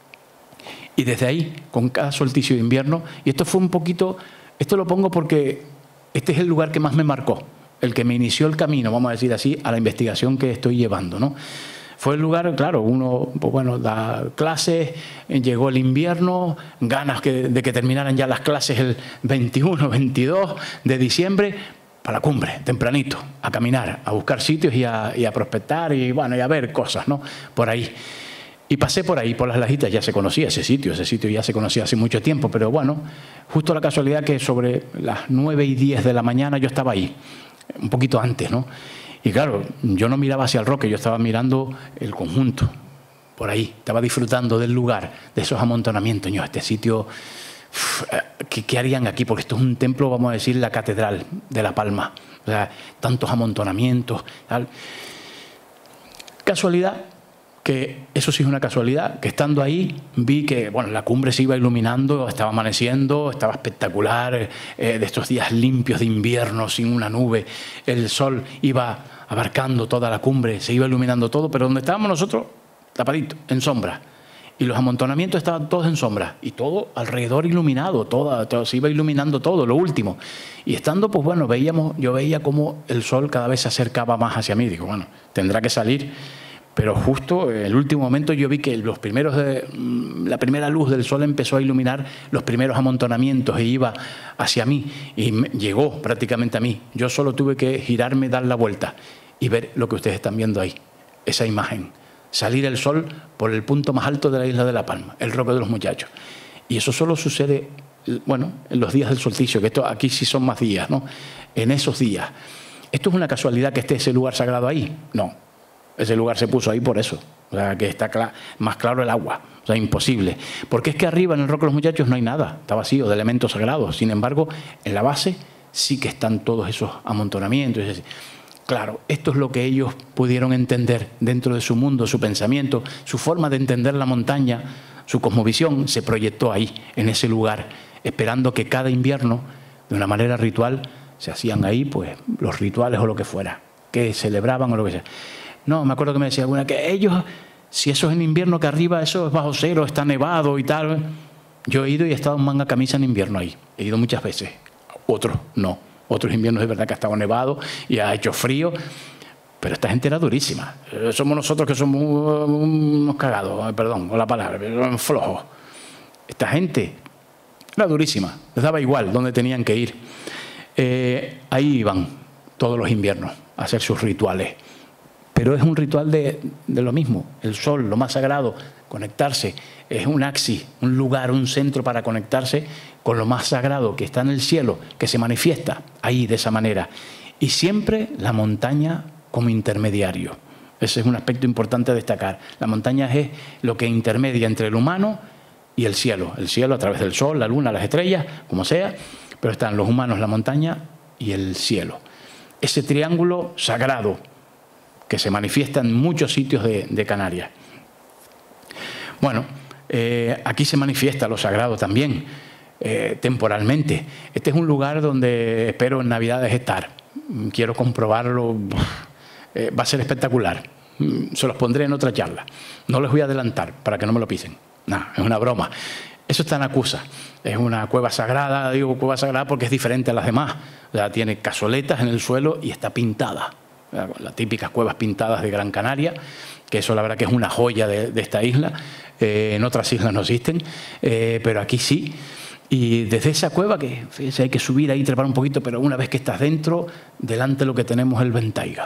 Y desde ahí, con cada solsticio de invierno, y esto fue un poquito, esto lo pongo porque este es el lugar que más me marcó, el que me inició el camino, vamos a decir así, a la investigación que estoy llevando, ¿no? Fue el lugar, claro, uno, pues bueno, da clases, llegó el invierno, ganas que, de que terminaran ya las clases el veintiuno, veintidós de diciembre, para la cumbre, tempranito, a caminar, a buscar sitios y a, y a prospectar y, bueno, y a ver cosas, ¿no? Por ahí. Y pasé por ahí, por las lajitas, ya se conocía ese sitio, ese sitio ya se conocía hace mucho tiempo, pero bueno, justo la casualidad que sobre las nueve y diez de la mañana yo estaba ahí, un poquito antes, ¿no? Y claro, yo no miraba hacia el Roque, yo estaba mirando el conjunto, por ahí, estaba disfrutando del lugar, de esos amontonamientos. Yo, este sitio, ¿qué, ¿qué harían aquí? Porque esto es un templo, vamos a decir, la catedral de La Palma, o sea, tantos amontonamientos, tal. Casualidad, que eso sí es una casualidad, que estando ahí vi que bueno, la cumbre se iba iluminando, estaba amaneciendo, estaba espectacular, eh, de estos días limpios de invierno, sin una nube, el sol iba abarcando toda la cumbre, se iba iluminando todo, pero donde estábamos nosotros, tapadito, en sombra, y los amontonamientos estaban todos en sombra, y todo alrededor iluminado, todo, todo, se iba iluminando todo, lo último, y estando, pues bueno, veíamos, yo veía cómo el sol cada vez se acercaba más hacia mí, digo, bueno, tendrá que salir. Pero justo en el último momento yo vi que los primeros de, la primera luz del sol empezó a iluminar los primeros amontonamientos e iba hacia mí y me, llegó prácticamente a mí. Yo solo tuve que girarme, dar la vuelta y ver lo que ustedes están viendo ahí, esa imagen. Salir el sol por el punto más alto de la isla de La Palma, el Roque de los Muchachos. Y eso solo sucede, bueno, en los días del solsticio, que esto aquí sí son más días, ¿no? En esos días. ¿Esto es una casualidad que esté ese lugar sagrado ahí? No, ese lugar se puso ahí por eso. O sea, que está cl- más claro el agua. O sea, imposible. Porque es que arriba en el Roque de los Muchachos no hay nada, está vacío de elementos sagrados. Sin embargo, en la base sí que están todos esos amontonamientos. Es decir, claro, esto es lo que ellos pudieron entender dentro de su mundo, su pensamiento, su forma de entender la montaña, su cosmovisión se proyectó ahí, en ese lugar, esperando que cada invierno, de una manera ritual, se hacían ahí pues los rituales o lo que fuera, que celebraban o lo que sea. No, me acuerdo que me decía alguna que ellos, si eso es en invierno, que arriba eso es bajo cero, está nevado y tal. Yo he ido y he estado en manga camisa en invierno ahí, he ido muchas veces, otros no. Otros inviernos es verdad que ha estado nevado y ha hecho frío, pero esta gente era durísima. Somos nosotros que somos unos cagados, perdón, con la palabra, pero flojos. Esta gente era durísima, les daba igual dónde tenían que ir. Eh, ahí iban todos los inviernos a hacer sus rituales. Pero es un ritual de, de lo mismo, el sol, lo más sagrado, conectarse. Es un axis, un lugar, un centro para conectarse con lo más sagrado que está en el cielo, que se manifiesta ahí de esa manera. Y siempre la montaña como intermediario. Ese es un aspecto importante a destacar. La montaña es lo que intermedia entre el humano y el cielo. El cielo a través del sol, la luna, las estrellas, como sea, pero están los humanos, la montaña y el cielo. Ese triángulo sagrado que se manifiesta en muchos sitios de, de Canarias. Bueno, eh, aquí se manifiesta lo sagrado también, eh, temporalmente. Este es un lugar donde espero en Navidades estar. Quiero comprobarlo. Eh, va a ser espectacular. Se los pondré en otra charla. No les voy a adelantar para que no me lo pisen. No, es una broma. Eso está en Acusa. Es una cueva sagrada, digo cueva sagrada porque es diferente a las demás. O sea, tiene cazoletas en el suelo y está pintada. Las típicas cuevas pintadas de Gran Canaria, que eso la verdad que es una joya de, de esta isla. Eh, en otras islas no existen, eh, pero aquí sí. Y desde esa cueva, que fíjense, hay que subir ahí, trepar un poquito, pero una vez que estás dentro, delante lo que tenemos es el Ventaiga.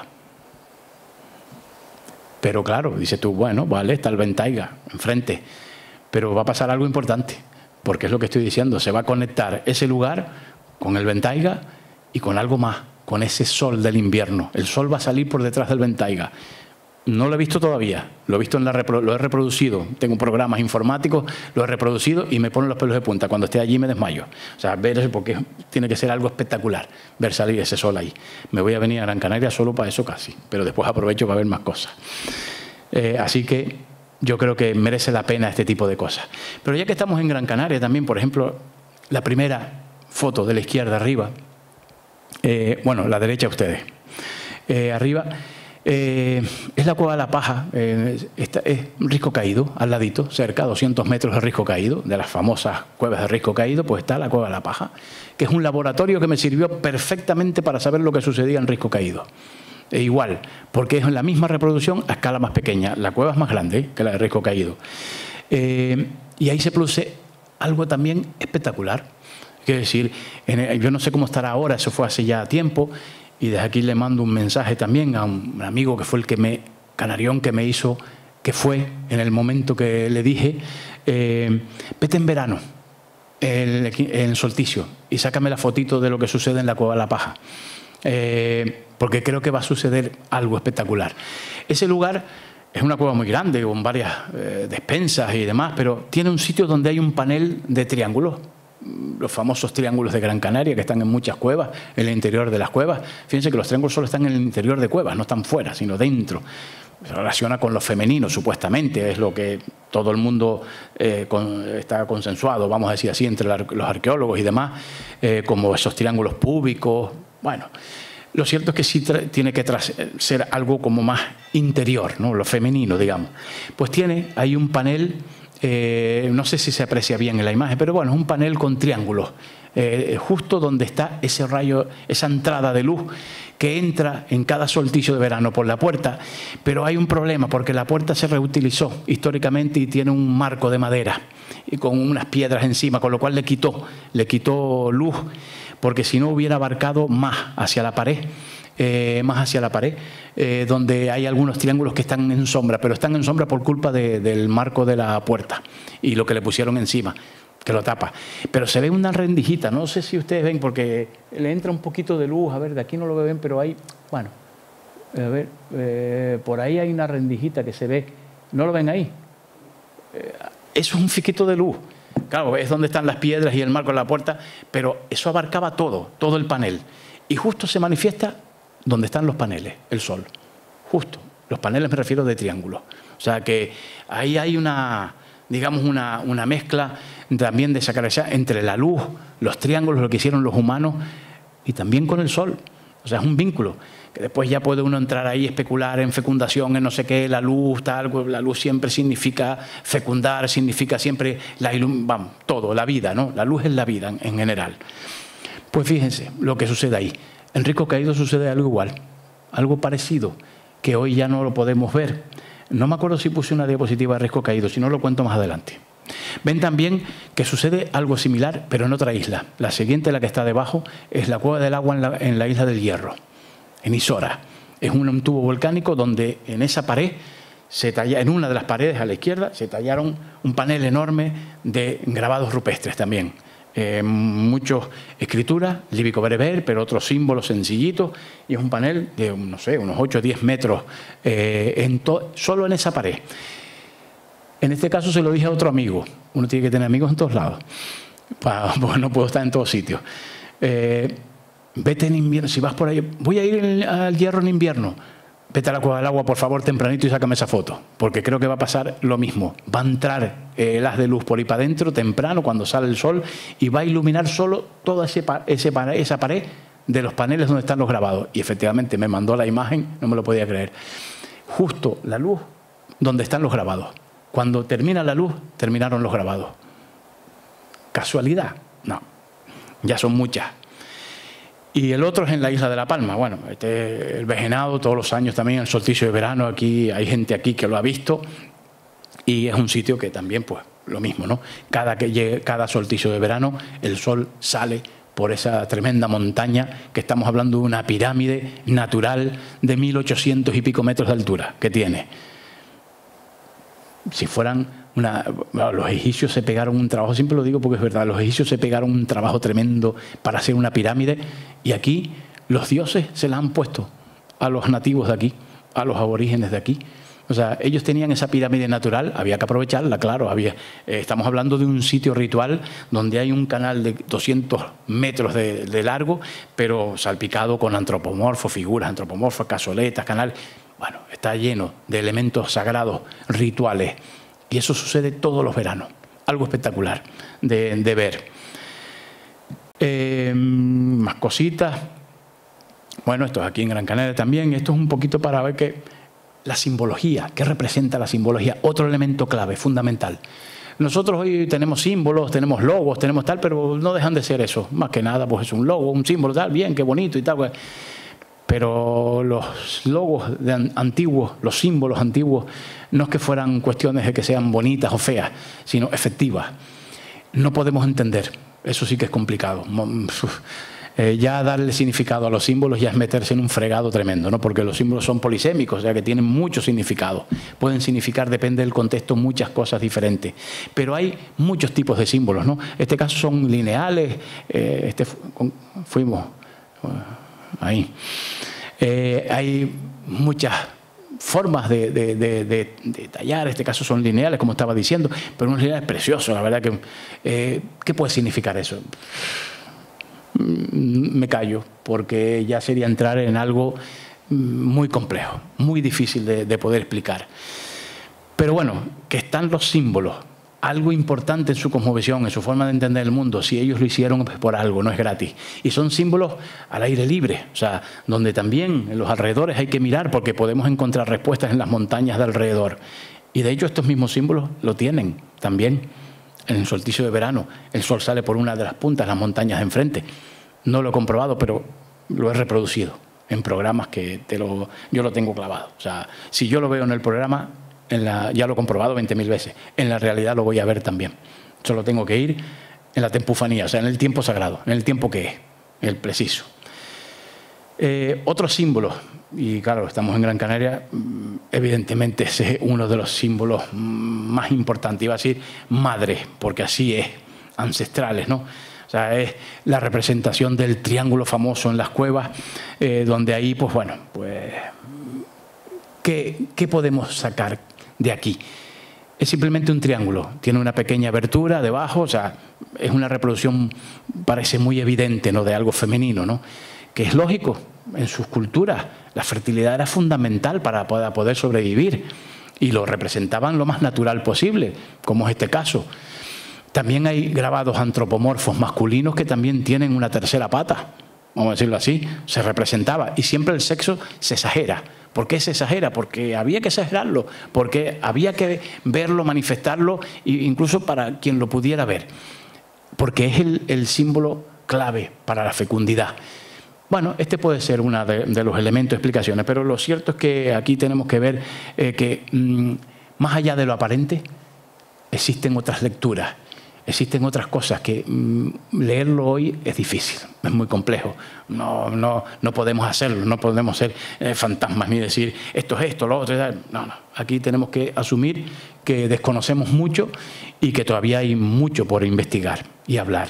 Pero claro, dices tú, bueno, vale, está el Ventaiga enfrente, pero va a pasar algo importante, porque es lo que estoy diciendo, se va a conectar ese lugar con el Ventaiga y con algo más, con ese sol del invierno. El sol va a salir por detrás del Ventaiga. No lo he visto todavía, lo he visto en la repro lo he reproducido, tengo programas informáticos, lo he reproducido y me ponen los pelos de punta. Cuando esté allí me desmayo. O sea, ver eso porque tiene que ser algo espectacular, ver salir ese sol ahí. Me voy a venir a Gran Canaria solo para eso casi, pero después aprovecho para ver más cosas. Eh, así que yo creo que merece la pena este tipo de cosas. Pero ya que estamos en Gran Canaria también, por ejemplo, la primera foto de la izquierda arriba, eh, bueno, la derecha ustedes, eh, arriba... Eh, es la Cueva de la Paja, eh, esta, es Risco Caído, al ladito, cerca, a doscientos metros de Risco Caído, de las famosas cuevas de Risco Caído, pues está la Cueva de la Paja, que es un laboratorio que me sirvió perfectamente para saber lo que sucedía en Risco Caído. E igual, porque es la misma reproducción a escala más pequeña, la cueva es más grande que la de Risco Caído. Eh, y ahí se produce algo también espectacular. Quiero decir, en el, yo no sé cómo estará ahora, eso fue hace ya tiempo. Y desde aquí le mando un mensaje también a un amigo que fue el que me, canarión que me hizo, que fue en el momento que le dije, eh, vete en verano, en, en Solsticio, y sácame la fotito de lo que sucede en la Cueva de la Paja, eh, porque creo que va a suceder algo espectacular. Ese lugar es una cueva muy grande, con varias eh, despensas y demás, pero tiene un sitio donde hay un panel de triángulos, los famosos triángulos de Gran Canaria, que están en muchas cuevas, en el interior de las cuevas. Fíjense que los triángulos solo están en el interior de cuevas, no están fuera, sino dentro. Se relaciona con lo femenino, supuestamente, es lo que todo el mundo eh, con, está consensuado, vamos a decir así, entre la, los arqueólogos y demás, eh, como esos triángulos púbicos. Bueno, lo cierto es que sí tiene que ser algo como más interior, ¿no? Lo femenino, digamos. Pues tiene ahí un panel... Eh, no sé si se aprecia bien en la imagen, pero bueno, es un panel con triángulos, eh, justo donde está ese rayo, esa entrada de luz que entra en cada solsticio de verano por la puerta, pero hay un problema porque la puerta se reutilizó históricamente y tiene un marco de madera y con unas piedras encima, con lo cual le quitó, le quitó luz, porque si no hubiera abarcado más hacia la pared. Eh, más hacia la pared, eh, donde hay algunos triángulos que están en sombra, pero están en sombra por culpa de, del marco de la puerta y lo que le pusieron encima, que lo tapa. Pero se ve una rendijita, no sé si ustedes ven, porque le entra un poquito de luz, a ver, de aquí no lo ven, pero hay Bueno, a ver, eh, por ahí hay una rendijita que se ve. ¿No lo ven ahí? Eh, eso es un fiquito de luz. Claro, es donde están las piedras y el marco de la puerta, pero eso abarcaba todo, todo el panel. Y justo se manifiesta donde están los paneles, el sol. Justo. Los paneles me refiero de triángulo. O sea que ahí hay una, digamos, una, una mezcla también de sacralidad entre la luz, los triángulos, lo que hicieron los humanos, y también con el sol. O sea, es un vínculo. Que después ya puede uno entrar ahí, especular en fecundación, en no sé qué, la luz, tal, la luz siempre significa fecundar, significa siempre la ilum, vamos, todo, la vida, ¿no? La luz es la vida en, en general. Pues fíjense lo que sucede ahí. En Risco Caído sucede algo igual, algo parecido, que hoy ya no lo podemos ver. No me acuerdo si puse una diapositiva de Risco Caído, si no lo cuento más adelante. Ven también que sucede algo similar, pero en otra isla. La siguiente, la que está debajo, es la Cueva del Agua en la, en la isla del Hierro, en Isora. Es un, un tubo volcánico donde en esa pared, se talla, en una de las paredes a la izquierda, se tallaron un panel enorme de grabados rupestres también. Eh, muchas escrituras, líbico-bereber, pero otros símbolos sencillitos, y es un panel de, no sé, unos ocho o diez metros, eh, en solo en esa pared. En este caso se lo dije a otro amigo. Uno tiene que tener amigos en todos lados, para, porque no puedo estar en todos sitios. Eh, vete en invierno, si vas por ahí, voy a ir al Hierro en invierno, vete a la Cueva del Agua, por favor, tempranito y sácame esa foto, porque creo que va a pasar lo mismo. Va a entrar eh, el haz de luz por ahí para adentro, temprano, cuando sale el sol, y va a iluminar solo toda ese, ese, esa pared de los paneles donde están los grabados. Y efectivamente me mandó la imagen, no me lo podía creer. Justo la luz donde están los grabados. Cuando termina la luz, terminaron los grabados. ¿Casualidad? No. Ya son muchas. Y el otro es en la isla de La Palma. Bueno, este, el Vejenado, todos los años también, el solsticio de verano, aquí hay gente aquí que lo ha visto. Y es un sitio que también, pues, lo mismo, ¿no? Cada, que llegue, cada solsticio de verano, el sol sale por esa tremenda montaña, que estamos hablando de una pirámide natural de mil ochocientos y pico metros de altura que tiene. Si fueran una... Los egipcios se pegaron un trabajo, siempre lo digo porque es verdad, los egipcios se pegaron un trabajo tremendo para hacer una pirámide, y aquí los dioses se la han puesto a los nativos de aquí, a los aborígenes de aquí. O sea, ellos tenían esa pirámide natural, había que aprovecharla, claro. Había, eh, estamos hablando de un sitio ritual donde hay un canal de doscientos metros de, de largo, pero salpicado con antropomorfos, figuras antropomorfas, cazoletas, canales. Bueno, está lleno de elementos sagrados, rituales, y eso sucede todos los veranos. Algo espectacular de, de ver. Eh, más cositas. Bueno, esto es aquí en Gran Canaria también. Esto es un poquito para ver que la simbología, ¿qué representa la simbología? Otro elemento clave, fundamental. Nosotros hoy tenemos símbolos, tenemos logos, tenemos tal, pero no dejan de ser eso. Más que nada, pues es un logo, un símbolo, tal, bien, qué bonito y tal, pues. Pero los logos de antiguos, los símbolos antiguos, no es que fueran cuestiones de que sean bonitas o feas, sino efectivas. No podemos entender, eso sí que es complicado. Eh, ya darle significado a los símbolos ya es meterse en un fregado tremendo, ¿no? Porque los símbolos son polisémicos, o sea que tienen mucho significado. Pueden significar, depende del contexto, muchas cosas diferentes. Pero hay muchos tipos de símbolos, ¿no? En este caso son lineales, eh, este, fuimos... ahí. Eh, hay muchas formas de, de, de, de, de tallar, en este caso son lineales, como estaba diciendo, pero un lineal es precioso, la verdad que... Eh, ¿qué puede significar eso? Me callo, porque ya sería entrar en algo muy complejo, muy difícil de, de poder explicar. Pero bueno, que están los símbolos, algo importante en su cosmovisión, en su forma de entender el mundo. Si ellos lo hicieron pues por algo, no es gratis. Y son símbolos al aire libre, o sea, donde también en los alrededores hay que mirar, porque podemos encontrar respuestas en las montañas de alrededor. Y de hecho estos mismos símbolos lo tienen también. En el solsticio de verano, el sol sale por una de las puntas, las montañas de enfrente. No lo he comprobado, pero lo he reproducido en programas que te lo, yo lo tengo clavado. O sea, si yo lo veo en el programa, en la, ya lo he comprobado veinte mil veces. En la realidad lo voy a ver también. Solo tengo que ir en la tempufanía, o sea, en el tiempo sagrado, en el tiempo que es, el preciso. Eh, otros símbolos, y claro, estamos en Gran Canaria, evidentemente ese es uno de los símbolos más importantes, iba a decir madre, porque así es, ancestrales, ¿no? O sea, es la representación del triángulo famoso en las cuevas, eh, donde ahí, pues bueno, pues, ¿qué, qué podemos sacar de aquí? Es simplemente un triángulo, tiene una pequeña abertura debajo, o sea, es una reproducción, parece muy evidente, ¿no?, de algo femenino, ¿no?, que es lógico. En sus culturas la fertilidad era fundamental para poder sobrevivir y lo representaban lo más natural posible, como es este caso. También hay grabados antropomorfos masculinos que también tienen una tercera pata, vamos a decirlo así, se representaba, y siempre el sexo se exagera. ¿Por qué se exagera? Porque había que exagerarlo, porque había que verlo, manifestarlo, incluso para quien lo pudiera ver, porque es el, el símbolo clave para la fecundidad. Bueno, este puede ser uno de, de los elementos de explicaciones, pero lo cierto es que aquí tenemos que ver eh, que mmm, más allá de lo aparente existen otras lecturas. Existen otras cosas que mmm, leerlo hoy es difícil, es muy complejo. No, no, no podemos hacerlo, no podemos ser eh, fantasmas ni decir esto es esto, lo otro. No, no. Aquí tenemos que asumir que desconocemos mucho y que todavía hay mucho por investigar y hablar.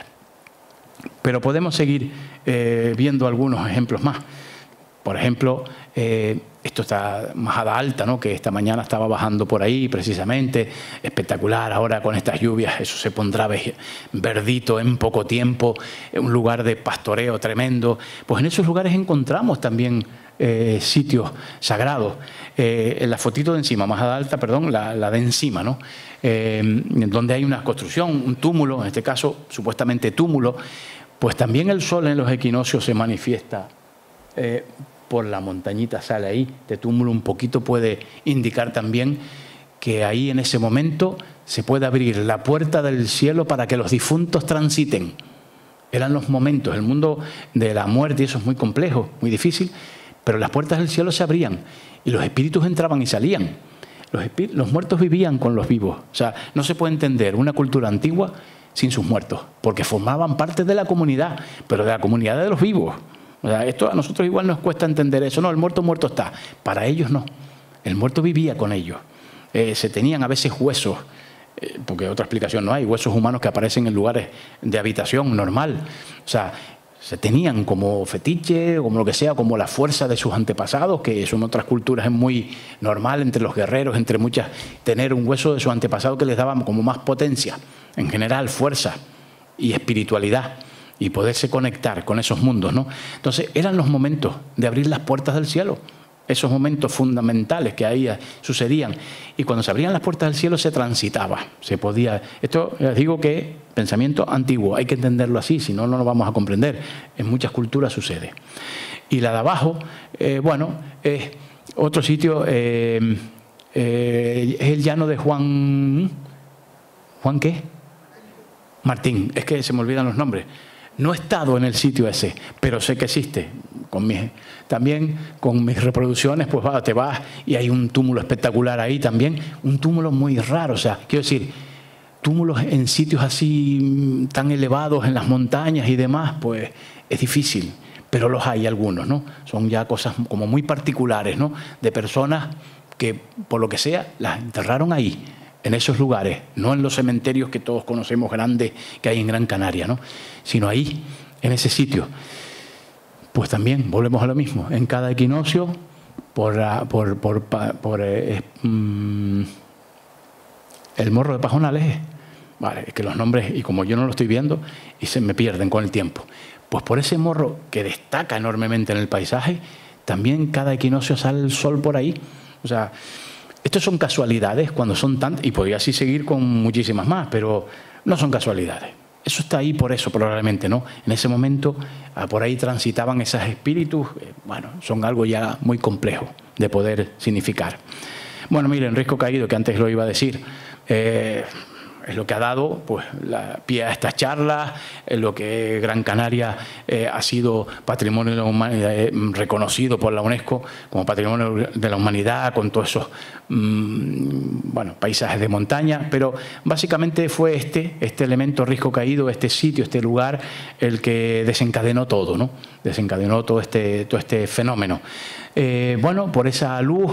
Pero podemos seguir eh, viendo algunos ejemplos más. Por ejemplo, eh, esto está Majada Alta, ¿no?, que esta mañana estaba bajando por ahí precisamente, espectacular. Ahora con estas lluvias eso se pondrá verdito en poco tiempo, un lugar de pastoreo tremendo. Pues en esos lugares encontramos también eh, sitios sagrados. Eh, en la fotito de encima, Majada Alta, perdón, la, la de encima, ¿no?, eh, donde hay una construcción, un túmulo, en este caso supuestamente túmulo, pues también el sol en los equinoccios se manifiesta eh, por la montañita, sale ahí, de túmulo un poquito, puede indicar también que ahí en ese momento se puede abrir la puerta del cielo para que los difuntos transiten. Eran los momentos, el mundo de la muerte, y eso es muy complejo, muy difícil, pero las puertas del cielo se abrían y los espíritus entraban y salían. Los, los muertos vivían con los vivos. O sea, no se puede entender una cultura antigua sin sus muertos, porque formaban parte de la comunidad, pero de la comunidad de los vivos. O sea, esto a nosotros igual nos cuesta entender eso. No, el muerto muerto está. Para ellos no. El muerto vivía con ellos. Eh, se tenían a veces huesos, eh, porque otra explicación no hay, huesos humanos que aparecen en lugares de habitación normal. O sea, se tenían como fetiche, como lo que sea, como la fuerza de sus antepasados, que eso en otras culturas es muy normal entre los guerreros, entre muchas, tener un hueso de sus antepasados que les daba como más potencia, en general fuerza y espiritualidad, y poderse conectar con esos mundos, ¿no? Entonces eran los momentos de abrir las puertas del cielo, esos momentos fundamentales que ahí sucedían, y cuando se abrían las puertas del cielo se transitaba, se podía. Esto les digo que pensamiento antiguo, hay que entenderlo así, si no, no lo vamos a comprender. En muchas culturas sucede. Y la de abajo, eh, bueno, es otro sitio, eh, eh, es el llano de Juan... ¿Juan qué? Martín, es que se me olvidan los nombres. No he estado en el sitio ese, pero sé que existe. Con mis, también con mis reproducciones, pues va, te vas y hay un túmulo espectacular ahí también. Un túmulo muy raro, o sea, quiero decir, túmulos en sitios así tan elevados, en las montañas y demás, pues es difícil. Pero los hay algunos, ¿no? Son ya cosas como muy particulares, ¿no? De personas que, por lo que sea, las enterraron ahí, en esos lugares, no en los cementerios que todos conocemos grandes que hay en Gran Canaria, ¿no?, sino ahí, en ese sitio. Pues también volvemos a lo mismo, en cada equinoccio, por, por, por, por, por eh, mm, el morro de Pajonales, vale, es que los nombres, y como yo no lo estoy viendo, y se me pierden con el tiempo, pues por ese morro que destaca enormemente en el paisaje, también cada equinoccio sale el sol por ahí. O sea, estos son casualidades cuando son tantas, y podría así seguir con muchísimas más, pero no son casualidades. Eso está ahí por eso, probablemente, ¿no? En ese momento, por ahí transitaban esos espíritus, eh, bueno, son algo ya muy complejo de poder significar. Bueno, miren, Risco Caído, que antes lo iba a decir, eh, es lo que ha dado pues, la pie a estas charlas, es lo que Gran Canaria eh, ha sido patrimonio de la humanidad, eh, reconocido por la UNESCO como patrimonio de la humanidad, con todos esos mmm, bueno, paisajes de montaña, pero básicamente fue este, este elemento Risco Caído, este sitio, este lugar, el que desencadenó todo, ¿no? Desencadenó todo este, todo este fenómeno. Eh, bueno, por esa luz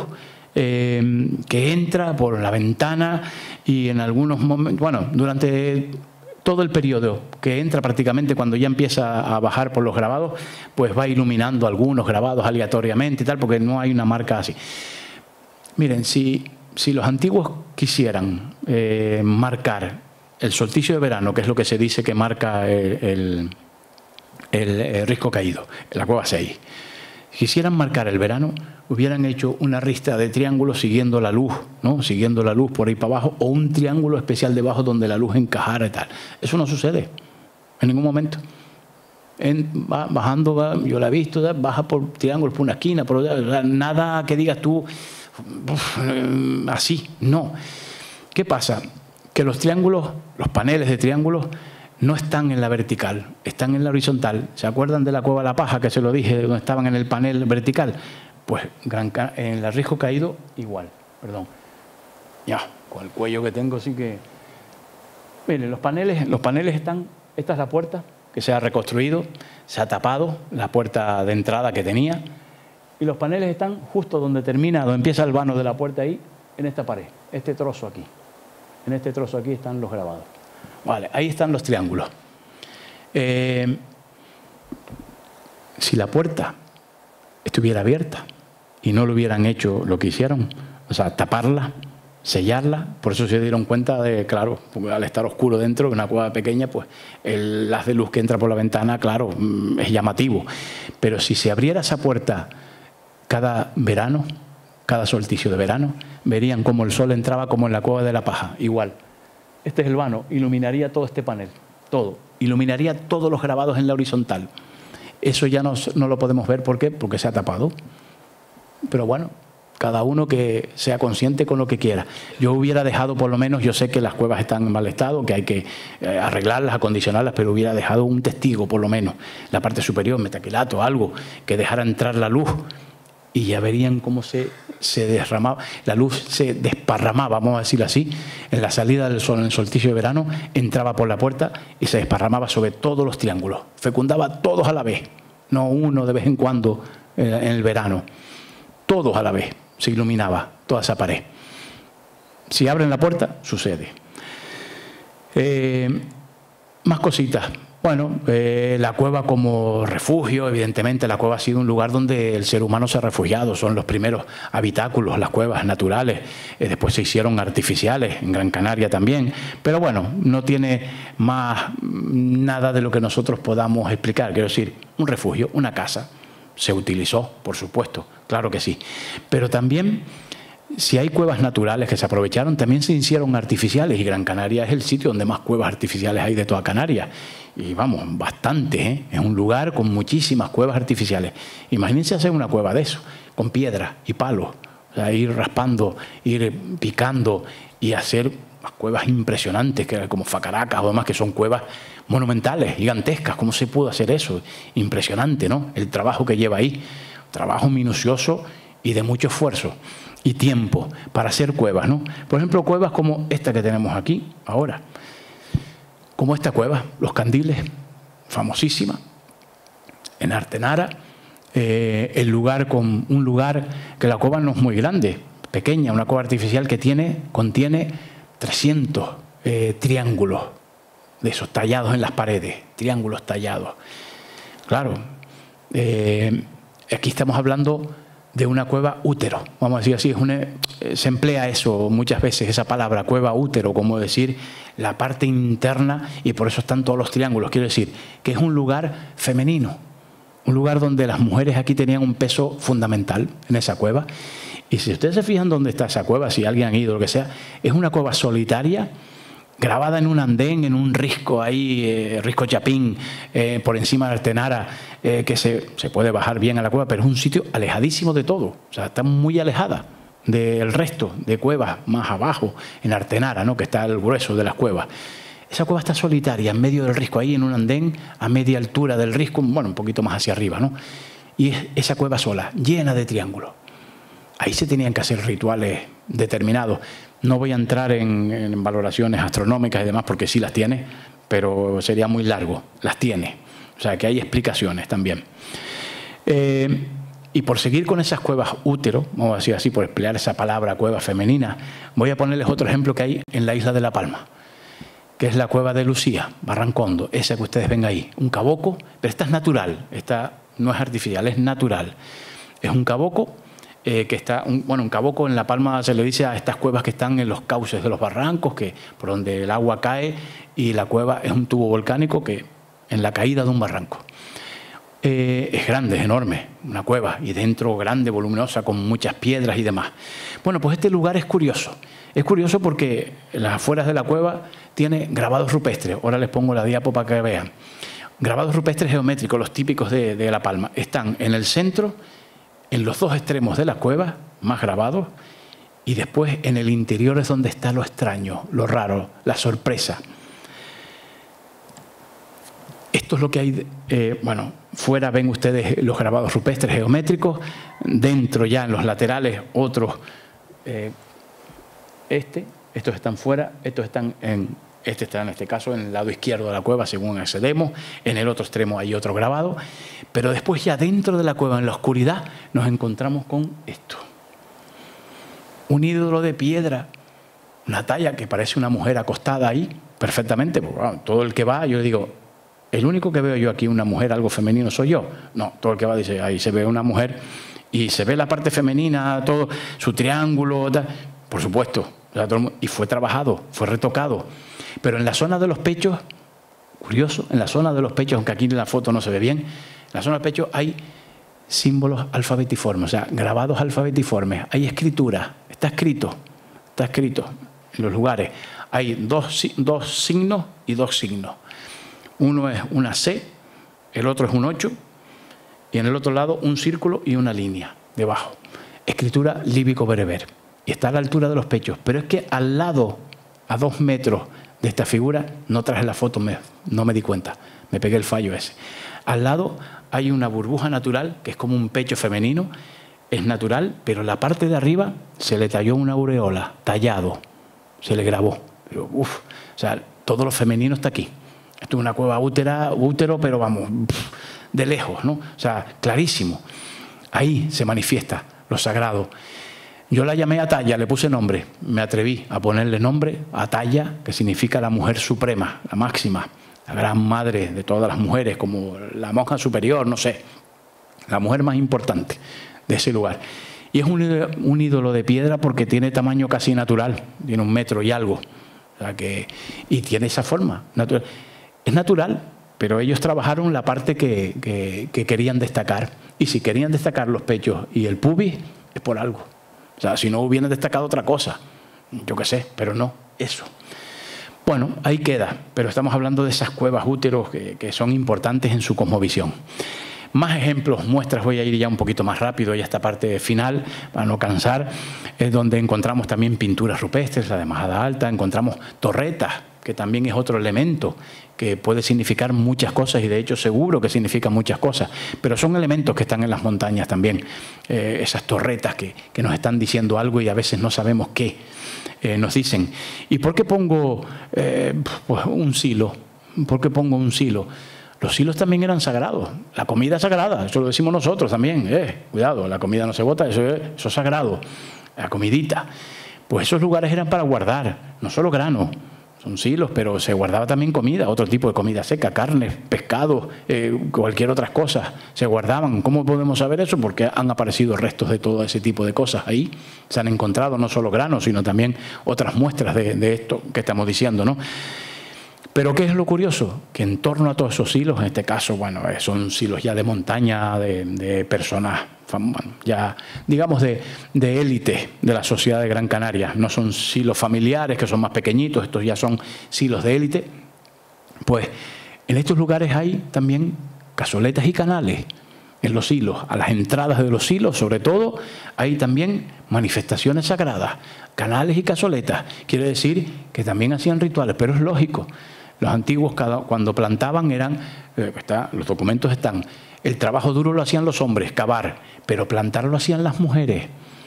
Eh, que entra por la ventana y en algunos momentos, bueno, durante todo el periodo que entra prácticamente cuando ya empieza a bajar por los grabados, pues va iluminando algunos grabados aleatoriamente y tal, porque no hay una marca así. Miren, si, si los antiguos quisieran eh, marcar el solsticio de verano, que es lo que se dice que marca el, el, el, el risco caído, en la cueva seis, quisieran marcar el verano, hubieran hecho una ristra de triángulos siguiendo la luz, ¿no? Siguiendo la luz por ahí para abajo, o un triángulo especial debajo donde la luz encajara y tal. Eso no sucede en ningún momento. En, va bajando, va, yo la he visto, ¿verdad? Baja por triángulos, por una esquina, por nada que digas tú uf, así, no. ¿Qué pasa? Que los triángulos, los paneles de triángulos, no están en la vertical, están en la horizontal. ¿Se acuerdan de la Cueva de la Paja, que se lo dije, donde estaban en el panel vertical? Pues Gran, en el Risco Caído igual, perdón. Ya, con el cuello que tengo sí que... Miren, los paneles, los paneles están... Esta es la puerta que se ha reconstruido, se ha tapado la puerta de entrada que tenía, y los paneles están justo donde termina, donde empieza el vano de la puerta ahí, en esta pared, este trozo aquí. En este trozo aquí están los grabados. Vale, ahí están los triángulos. Eh, si la puerta estuviera abierta y no lo hubieran hecho lo que hicieron, o sea, taparla, sellarla, por eso se dieron cuenta de, claro, porque al estar oscuro dentro de una cueva pequeña, pues el haz de luz que entra por la ventana, claro, es llamativo. Pero si se abriera esa puerta cada verano, cada solsticio de verano, verían cómo el sol entraba como en la Cueva de la Paja, igual. Este es el vano, iluminaría todo este panel, todo. Iluminaría todos los grabados en la horizontal. Eso ya no, no lo podemos ver, ¿por qué? Porque se ha tapado. Pero bueno, cada uno que sea consciente con lo que quiera. Yo hubiera dejado, por lo menos, yo sé que las cuevas están en mal estado, que hay que eh, arreglarlas, acondicionarlas, pero hubiera dejado un testigo, por lo menos, la parte superior, metaquilato, algo, que dejara entrar la luz. Y ya verían cómo se, se derramaba, la luz se desparramaba, vamos a decirlo así, en la salida del sol en el solsticio de verano, entraba por la puerta y se desparramaba sobre todos los triángulos, fecundaba todos a la vez, no uno de vez en cuando en el verano, todos a la vez, se iluminaba toda esa pared. Si abren la puerta, sucede. Eh, más cositas. Bueno, eh, la cueva como refugio, evidentemente la cueva ha sido un lugar donde el ser humano se ha refugiado, son los primeros habitáculos, las cuevas naturales, eh, después se hicieron artificiales, en Gran Canaria también, pero bueno, no tiene más nada de lo que nosotros podamos explicar, quiero decir, un refugio, una casa, se utilizó, por supuesto, claro que sí, pero también... Si hay cuevas naturales que se aprovecharon, también se hicieron artificiales, y Gran Canaria es el sitio donde más cuevas artificiales hay de toda Canarias. Y vamos, bastante, ¿eh? Es un lugar con muchísimas cuevas artificiales. Imagínense hacer una cueva de eso, con piedra y palos, o sea, ir raspando, ir picando y hacer unas cuevas impresionantes, que como Facaracas o demás, que son cuevas monumentales, gigantescas. ¿Cómo se pudo hacer eso? Impresionante, ¿no? El trabajo que lleva ahí, trabajo minucioso y de mucho esfuerzo y tiempo para hacer cuevas, ¿no? Por ejemplo, cuevas como esta que tenemos aquí ahora, como esta cueva, Los Candiles, famosísima, en Artenara, eh, el lugar con un lugar que la cueva no es muy grande, pequeña, una cueva artificial que tiene, contiene trescientos eh, triángulos de esos tallados en las paredes, triángulos tallados. Claro, eh, aquí estamos hablando de una cueva útero, vamos a decir así, es una, se emplea eso muchas veces, esa palabra, cueva útero, como decir la parte interna, y por eso están todos los triángulos, quiero decir, que es un lugar femenino, un lugar donde las mujeres aquí tenían un peso fundamental en esa cueva, y si ustedes se fijan dónde está esa cueva, si alguien ha ido, lo que sea, es una cueva solitaria, grabada en un andén, en un risco ahí, eh, risco Chapín, eh, por encima de Artenara, eh, que se, se puede bajar bien a la cueva, pero es un sitio alejadísimo de todo, o sea, está muy alejada del resto de cuevas más abajo, en Artenara, ¿no?, que está el grueso de las cuevas. Esa cueva está solitaria, en medio del risco, ahí en un andén, a media altura del risco, bueno, un poquito más hacia arriba, ¿no? Y es esa cueva sola, llena de triángulos. Ahí se tenían que hacer rituales determinados. No voy a entrar en, en valoraciones astronómicas y demás, porque sí las tiene, pero sería muy largo. Las tiene. O sea, que hay explicaciones también. Eh, y por seguir con esas cuevas útero, vamos a decir así, por emplear esa palabra cueva femenina, voy a ponerles otro ejemplo que hay en la isla de La Palma, que es la cueva de Lucía, Barrancondo, esa que ustedes ven ahí, un caboco, pero esta es natural, esta no es artificial, es natural. Es un caboco eh, que está, un, bueno, un caboco en La Palma se le dice a estas cuevas que están en los cauces de los barrancos, que, por donde el agua cae, y la cueva es un tubo volcánico que en la caída de un barranco. Eh, es grande, es enorme, una cueva, y dentro grande, voluminosa, con muchas piedras y demás. Bueno, pues este lugar es curioso. Es curioso porque en las afueras de la cueva tiene grabados rupestres. Ahora les pongo la diapo para que vean. Grabados rupestres geométricos, los típicos de, de La Palma. Están en el centro, en los dos extremos de la cueva, más grabados, y después en el interior es donde está lo extraño, lo raro, la sorpresa. Esto es lo que hay, eh, bueno, fuera ven ustedes los grabados rupestres geométricos, dentro ya en los laterales otros, eh, este, estos están fuera, estos están en, este está en este caso en el lado izquierdo de la cueva según accedemos, en el otro extremo hay otro grabado, pero después ya dentro de la cueva, en la oscuridad, nos encontramos con esto. Un ídolo de piedra, una talla que parece una mujer acostada ahí, perfectamente, porque, bueno, todo el que va, yo le digo, el único que veo yo aquí una mujer, algo femenino, soy yo. No, todo el que va dice, ahí se ve una mujer y se ve la parte femenina, todo, su triángulo, tal. Por supuesto, y fue trabajado, fue retocado. Pero en la zona de los pechos, curioso, en la zona de los pechos, aunque aquí en la foto no se ve bien, en la zona de los pechos hay símbolos alfabetiformes, o sea, grabados alfabetiformes, hay escritura, está escrito, está escrito en los lugares. Hay dos, dos signos y dos signos. Uno es una C, el otro es un ocho, y en el otro lado un círculo y una línea debajo. Escritura líbico-bereber. Y está a la altura de los pechos. Pero es que al lado, a dos metros de esta figura, no traje la foto, me, no me di cuenta, me pegué el fallo ese. Al lado hay una burbuja natural, que es como un pecho femenino, es natural, pero en la parte de arriba se le talló una aureola, tallado, se le grabó. Pero, uf, o sea, todo lo femenino está aquí. Esto es una cueva útera, útero, pero vamos, de lejos, ¿no? O sea, clarísimo. Ahí se manifiesta lo sagrado. Yo la llamé Atalla, le puse nombre. Me atreví a ponerle nombre a Atalla, que significa la mujer suprema, la máxima, la gran madre de todas las mujeres, como la monja superior, no sé, la mujer más importante de ese lugar. Y es un, un ídolo de piedra porque tiene tamaño casi natural, tiene un metro y algo. O sea que, y tiene esa forma natural. Es natural, pero ellos trabajaron la parte que, que, que querían destacar. Y si querían destacar los pechos y el pubis, es por algo. O sea, si no hubieran destacado otra cosa, yo qué sé, pero no, eso. Bueno, ahí queda, pero estamos hablando de esas cuevas úteros que, que son importantes en su cosmovisión. Más ejemplos, muestras, voy a ir ya un poquito más rápido, ya esta parte final, para no cansar, es donde encontramos también pinturas rupestres, la de Majada Alta, encontramos torretas, que también es otro elemento que puede significar muchas cosas y de hecho seguro que significa muchas cosas, pero son elementos que están en las montañas también, eh, esas torretas que, que nos están diciendo algo y a veces no sabemos qué eh, nos dicen. ¿Y por qué pongo eh, pues un silo? ¿Por qué pongo un silo? Los silos también eran sagrados, la comida es sagrada, eso lo decimos nosotros también, eh, cuidado, la comida no se bota, eso es, eso es sagrado, la comidita. Pues esos lugares eran para guardar, no solo grano, son silos, pero se guardaba también comida, otro tipo de comida seca, carne, pescado, eh, cualquier otras cosas, se guardaban. ¿Cómo podemos saber eso? Porque han aparecido restos de todo ese tipo de cosas ahí, se han encontrado no solo granos, sino también otras muestras de, de esto que estamos diciendo, ¿no? Pero ¿qué es lo curioso? Que en torno a todos esos silos, en este caso, bueno, son silos ya de montaña, de, de personas, bueno, ya digamos de, de élite de la sociedad de Gran Canaria. No son silos familiares, que son más pequeñitos, estos ya son silos de élite. Pues en estos lugares hay también cazoletas y canales en los silos. A las entradas de los silos, sobre todo, hay también manifestaciones sagradas, canales y cazoletas. Quiere decir que también hacían rituales, pero es lógico. Los antiguos, cada, cuando plantaban, eran, eh, está, los documentos están, el trabajo duro lo hacían los hombres, cavar, pero plantar lo hacían las mujeres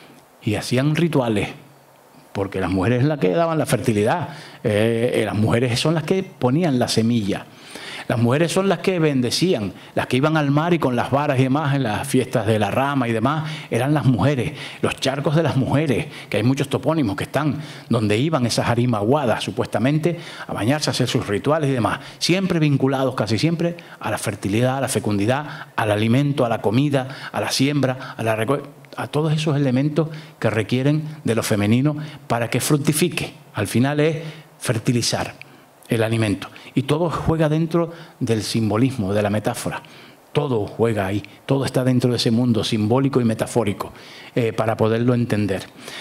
y hacían rituales, porque las mujeres son las que daban la fertilidad, eh, las mujeres son las que ponían la semilla. Las mujeres son las que bendecían, las que iban al mar y con las varas y demás en las fiestas de la rama y demás, eran las mujeres. Los charcos de las mujeres, que hay muchos topónimos que están donde iban esas arimaguadas supuestamente a bañarse, a hacer sus rituales y demás, siempre vinculados casi siempre a la fertilidad, a la fecundidad, al alimento, a la comida, a la siembra, a la recolección, a todos esos elementos que requieren de lo femenino para que fructifique. Al final es fertilizar el alimento. Y todo juega dentro del simbolismo, de la metáfora. Todo juega ahí, todo está dentro de ese mundo simbólico y metafórico eh, para poderlo entender.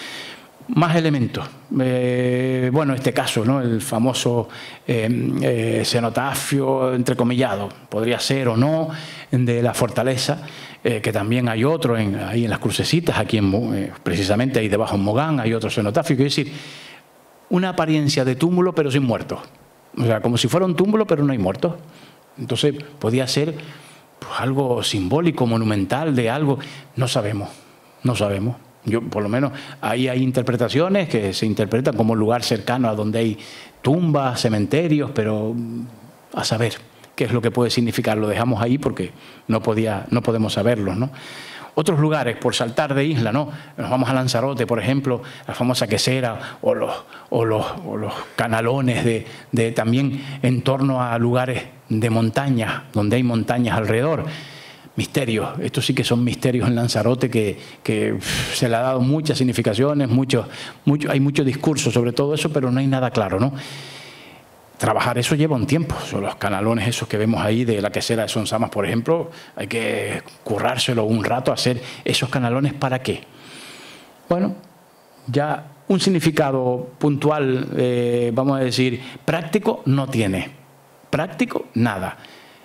Más elementos. Eh, bueno, este caso, ¿no? El famoso eh, eh, cenotafio, entrecomillado, podría ser o no, de la fortaleza, eh, que también hay otro en, ahí en las crucecitas, aquí en, eh, precisamente ahí debajo en Mogán, hay otro cenotafio, quiero decir, una apariencia de túmulo pero sin muertos. O sea, como si fuera un túmulo pero no hay muertos. Entonces, podía ser pues, algo simbólico, monumental, de algo, no sabemos, no sabemos. Yo, por lo menos, ahí hay interpretaciones que se interpretan como lugar cercano a donde hay tumbas, cementerios, pero a saber qué es lo que puede significar. Lo dejamos ahí porque no, podía, no podemos saberlo, ¿no? Otros lugares, por saltar de isla, ¿no? Nos vamos a Lanzarote, por ejemplo, la famosa quesera o los, o los, o los canalones de, de también en torno a lugares de montaña, donde hay montañas alrededor. Misterios, estos sí que son misterios en Lanzarote que, que se le ha dado muchas significaciones, mucho, mucho, hay mucho discurso sobre todo eso, pero no hay nada claro, ¿no? Trabajar eso lleva un tiempo. Son los canalones esos que vemos ahí de la quesera de Sonsamas, por ejemplo, hay que currárselo un rato, hacer esos canalones. ¿Para qué? Bueno, ya un significado puntual, eh, vamos a decir, práctico, no tiene. Práctico, nada.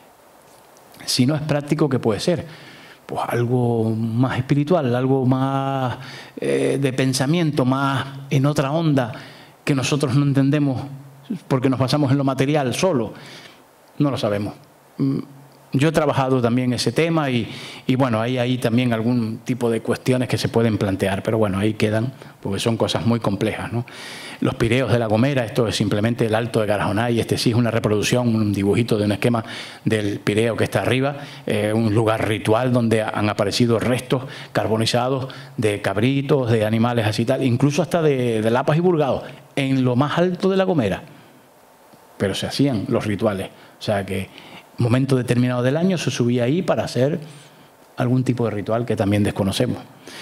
Si no es práctico, ¿qué puede ser? Pues algo más espiritual, algo más eh, de pensamiento, más en otra onda que nosotros no entendemos porque nos basamos en lo material solo. No lo sabemos. Yo he trabajado también ese tema y, y bueno, hay ahí también algún tipo de cuestiones que se pueden plantear, pero bueno, ahí quedan porque son cosas muy complejas, ¿no? Los Pireos de La Gomera, esto es simplemente el Alto de Garajonay, este sí es una reproducción, un dibujito de un esquema del Pireo que está arriba, eh, un lugar ritual donde han aparecido restos carbonizados de cabritos, de animales así tal, incluso hasta de, de lapas y burgados, en lo más alto de La Gomera. Pero se hacían los rituales, o sea que momento determinado del año se subía ahí para hacer algún tipo de ritual que también desconocemos.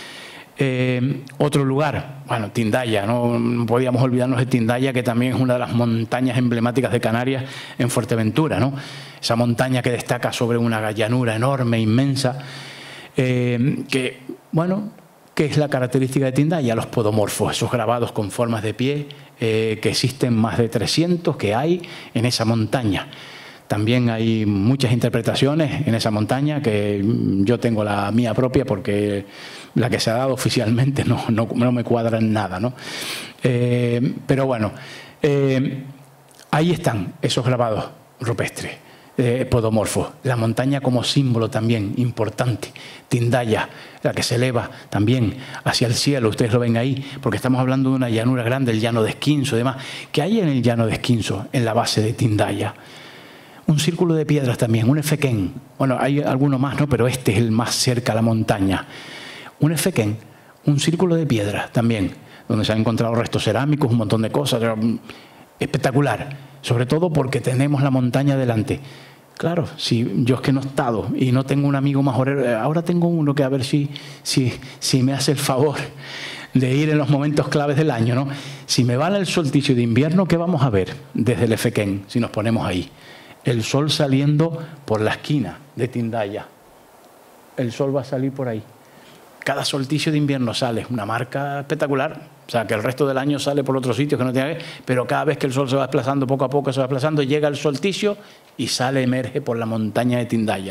Eh, otro lugar, bueno, Tindaya, ¿no? No podíamos olvidarnos de Tindaya, que también es una de las montañas emblemáticas de Canarias en Fuerteventura, ¿no? Esa montaña que destaca sobre una llanura enorme, inmensa, eh, que, bueno, ¿qué es la característica de Tindaya? Los podomorfos, esos grabados con formas de pie, eh, que existen más de trescientos que hay en esa montaña. También hay muchas interpretaciones en esa montaña, que yo tengo la mía propia porque la que se ha dado oficialmente no, no, no me cuadra en nada, ¿no? Eh, pero bueno, eh, ahí están esos grabados rupestres, eh, podomorfos. La montaña como símbolo también importante. Tindaya, la que se eleva también hacia el cielo, ustedes lo ven ahí, porque estamos hablando de una llanura grande, el llano de Esquinzo y demás. ¿Qué hay en el llano de Esquinzo, en la base de Tindaya? Un círculo de piedras también, un efequén. Bueno, hay alguno más, ¿no? Pero este es el más cerca a la montaña. Un efequén, un círculo de piedras también, donde se han encontrado restos cerámicos, un montón de cosas. Espectacular, sobre todo porque tenemos la montaña delante. Claro, si yo es que no he estado y no tengo un amigo majorero, ahora tengo uno que a ver si, si, si me hace el favor de ir en los momentos claves del año, ¿no? Si me van al solsticio de invierno, ¿qué vamos a ver desde el efequén si nos ponemos ahí? El sol saliendo por la esquina de Tindaya. El sol va a salir por ahí. Cada solsticio de invierno sale una marca espectacular. O sea, que el resto del año sale por otros sitios que no tiene que ver, pero cada vez que el sol se va desplazando, poco a poco se va desplazando, llega el solsticio y sale, emerge por la montaña de Tindaya.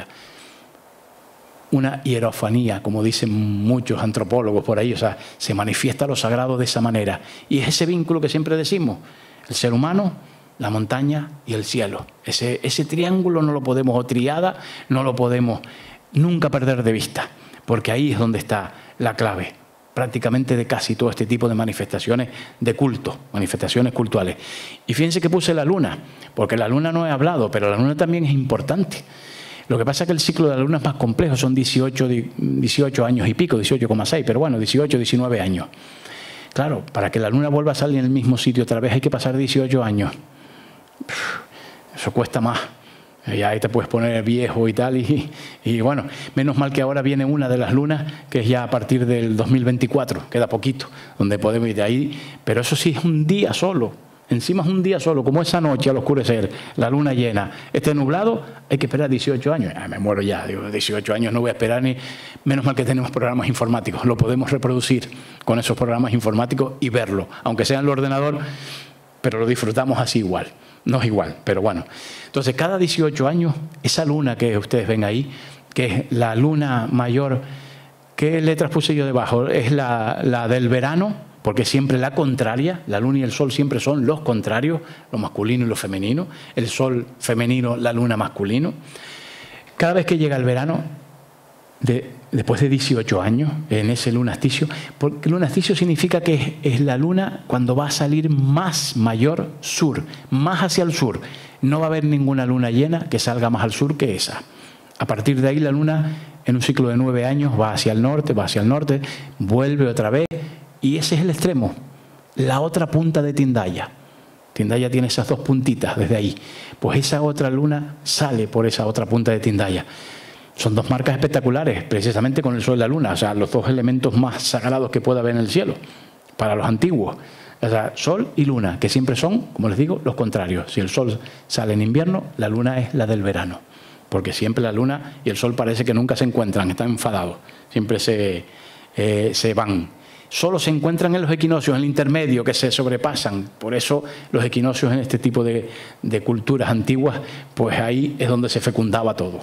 Una hierofanía, como dicen muchos antropólogos por ahí. O sea, se manifiesta lo sagrado de esa manera. Y es ese vínculo que siempre decimos. El ser humano, la montaña y el cielo. Ese, ese triángulo no lo podemos, o triada, no lo podemos nunca perder de vista, porque ahí es donde está la clave. prácticamente de casi todo este tipo de manifestaciones de culto, manifestaciones cultuales. Y fíjense que puse la luna, porque la luna no he hablado, pero la luna también es importante. Lo que pasa es que el ciclo de la luna es más complejo, son dieciocho, dieciocho años y pico, dieciocho coma seis, pero bueno, dieciocho, diecinueve años. Claro, para que la luna vuelva a salir en el mismo sitio otra vez hay que pasar dieciocho años. Eso cuesta más. Y ahí te puedes poner viejo y tal. Y, y bueno, menos mal que ahora viene una de las lunas, que es ya a partir del dos mil veinticuatro, queda poquito, donde podemos ir de ahí. Pero eso sí es un día solo. Encima es un día solo, como esa noche al oscurecer, la luna llena. Este nublado, hay que esperar dieciocho años. Ah, me muero ya, digo, dieciocho años no voy a esperar ni... Menos mal que tenemos programas informáticos, lo podemos reproducir con esos programas informáticos y verlo, aunque sea en el ordenador, pero lo disfrutamos así igual. No es igual, pero bueno. Entonces, cada dieciocho años, esa luna que ustedes ven ahí, que es la luna mayor, ¿qué letras puse yo debajo? Es la, la del verano, porque siempre la contraria, la luna y el sol siempre son los contrarios, lo masculino y lo femenino, el sol femenino, la luna masculino. Cada vez que llega el verano, de, después de dieciocho años, en ese lunasticio, porque lunasticio significa que es, es la luna cuando va a salir más mayor sur, más hacia el sur. No va a haber ninguna luna llena que salga más al sur que esa. A partir de ahí la luna, en un ciclo de nueve años, va hacia el norte, va hacia el norte, vuelve otra vez. Y ese es el extremo, la otra punta de Tindaya. Tindaya tiene esas dos puntitas desde ahí. Pues esa otra luna sale por esa otra punta de Tindaya. Son dos marcas espectaculares, precisamente con el sol y la luna. O sea, los dos elementos más sagrados que pueda haber en el cielo, para los antiguos. O sea, sol y luna, que siempre son, como les digo, los contrarios. Si el sol sale en invierno, la luna es la del verano. Porque siempre la luna y el sol parece que nunca se encuentran, están enfadados. Siempre se, eh, se van. Solo se encuentran en los equinoccios, en el intermedio, que se sobrepasan. Por eso los equinoccios en este tipo de, de culturas antiguas, pues ahí es donde se fecundaba todo.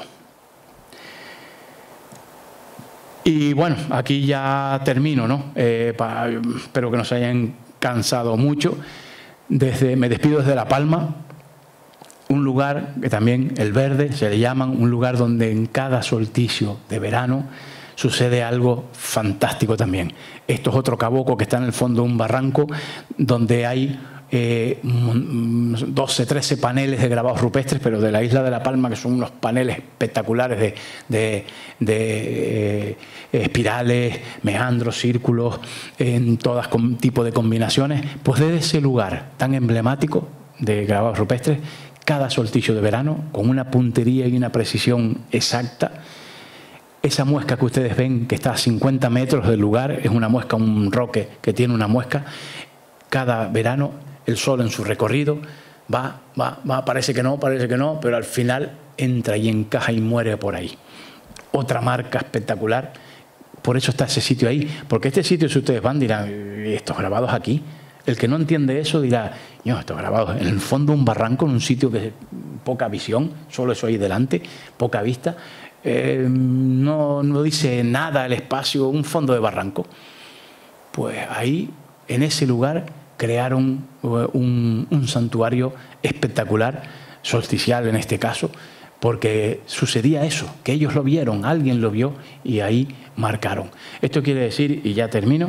Y bueno, aquí ya termino, ¿no? Eh, pa, espero que no se hayan cansado mucho. Desde, me despido desde La Palma, un lugar que también, el Verde, se le llaman, un lugar donde en cada solsticio de verano sucede algo fantástico también. Esto es otro caboco que está en el fondo de un barranco donde hay eh, doce, trece paneles de grabados rupestres, pero de la isla de La Palma, que son unos paneles espectaculares de, de, de eh, espirales, meandros, círculos, en todas con tipo de combinaciones. Pues desde ese lugar tan emblemático de grabados rupestres, cada solsticio de verano, con una puntería y una precisión exacta. Esa muesca que ustedes ven, que está a cincuenta metros del lugar, es una muesca, un roque que tiene una muesca. Cada verano, el sol en su recorrido va, va, va, parece que no, parece que no, pero al final entra y encaja y muere por ahí. Otra marca espectacular. Por eso está ese sitio ahí. Porque este sitio, si ustedes van, dirán, estos grabados aquí. El que no entiende eso dirá, no, estos grabados en el fondo de un barranco, en un sitio que es poca visión, solo eso ahí delante, poca vista. Eh, no, no dice nada el espacio, un fondo de barranco. Pues ahí, en ese lugar, crearon un, un santuario espectacular, solsticial en este caso, porque sucedía eso, que ellos lo vieron, alguien lo vio y ahí marcaron. Esto quiere decir, y ya termino,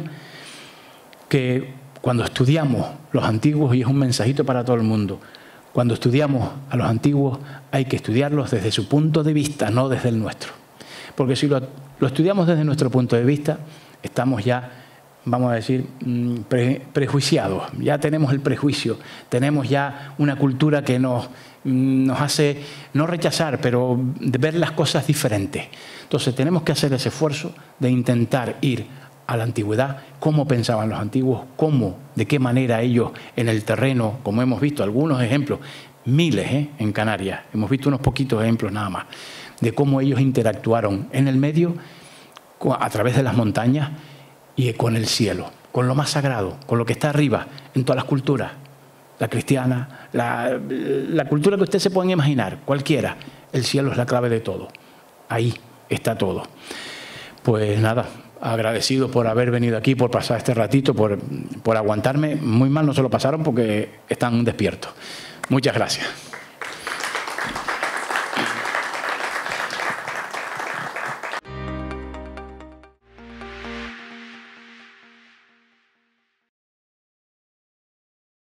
que cuando estudiamos los antiguos, y es un mensajito para todo el mundo, cuando estudiamos a los antiguos hay que estudiarlos desde su punto de vista, no desde el nuestro. Porque si lo, lo estudiamos desde nuestro punto de vista, estamos ya, vamos a decir, pre, prejuiciados. Ya tenemos el prejuicio, tenemos ya una cultura que nos, nos hace no rechazar, pero de ver las cosas diferentes. Entonces tenemos que hacer ese esfuerzo de intentar ir a la antigüedad, cómo pensaban los antiguos, cómo, de qué manera ellos en el terreno, como hemos visto algunos ejemplos, miles ¿eh? en Canarias, hemos visto unos poquitos ejemplos nada más, de cómo ellos interactuaron en el medio, a través de las montañas y con el cielo, con lo más sagrado, con lo que está arriba, en todas las culturas, la cristiana, la, la cultura que ustedes se pueden imaginar, cualquiera, el cielo es la clave de todo, ahí está todo. Pues nada, agradecido por haber venido aquí, por pasar este ratito, por, por aguantarme. Muy mal no se lo pasaron porque están despiertos. Muchas gracias.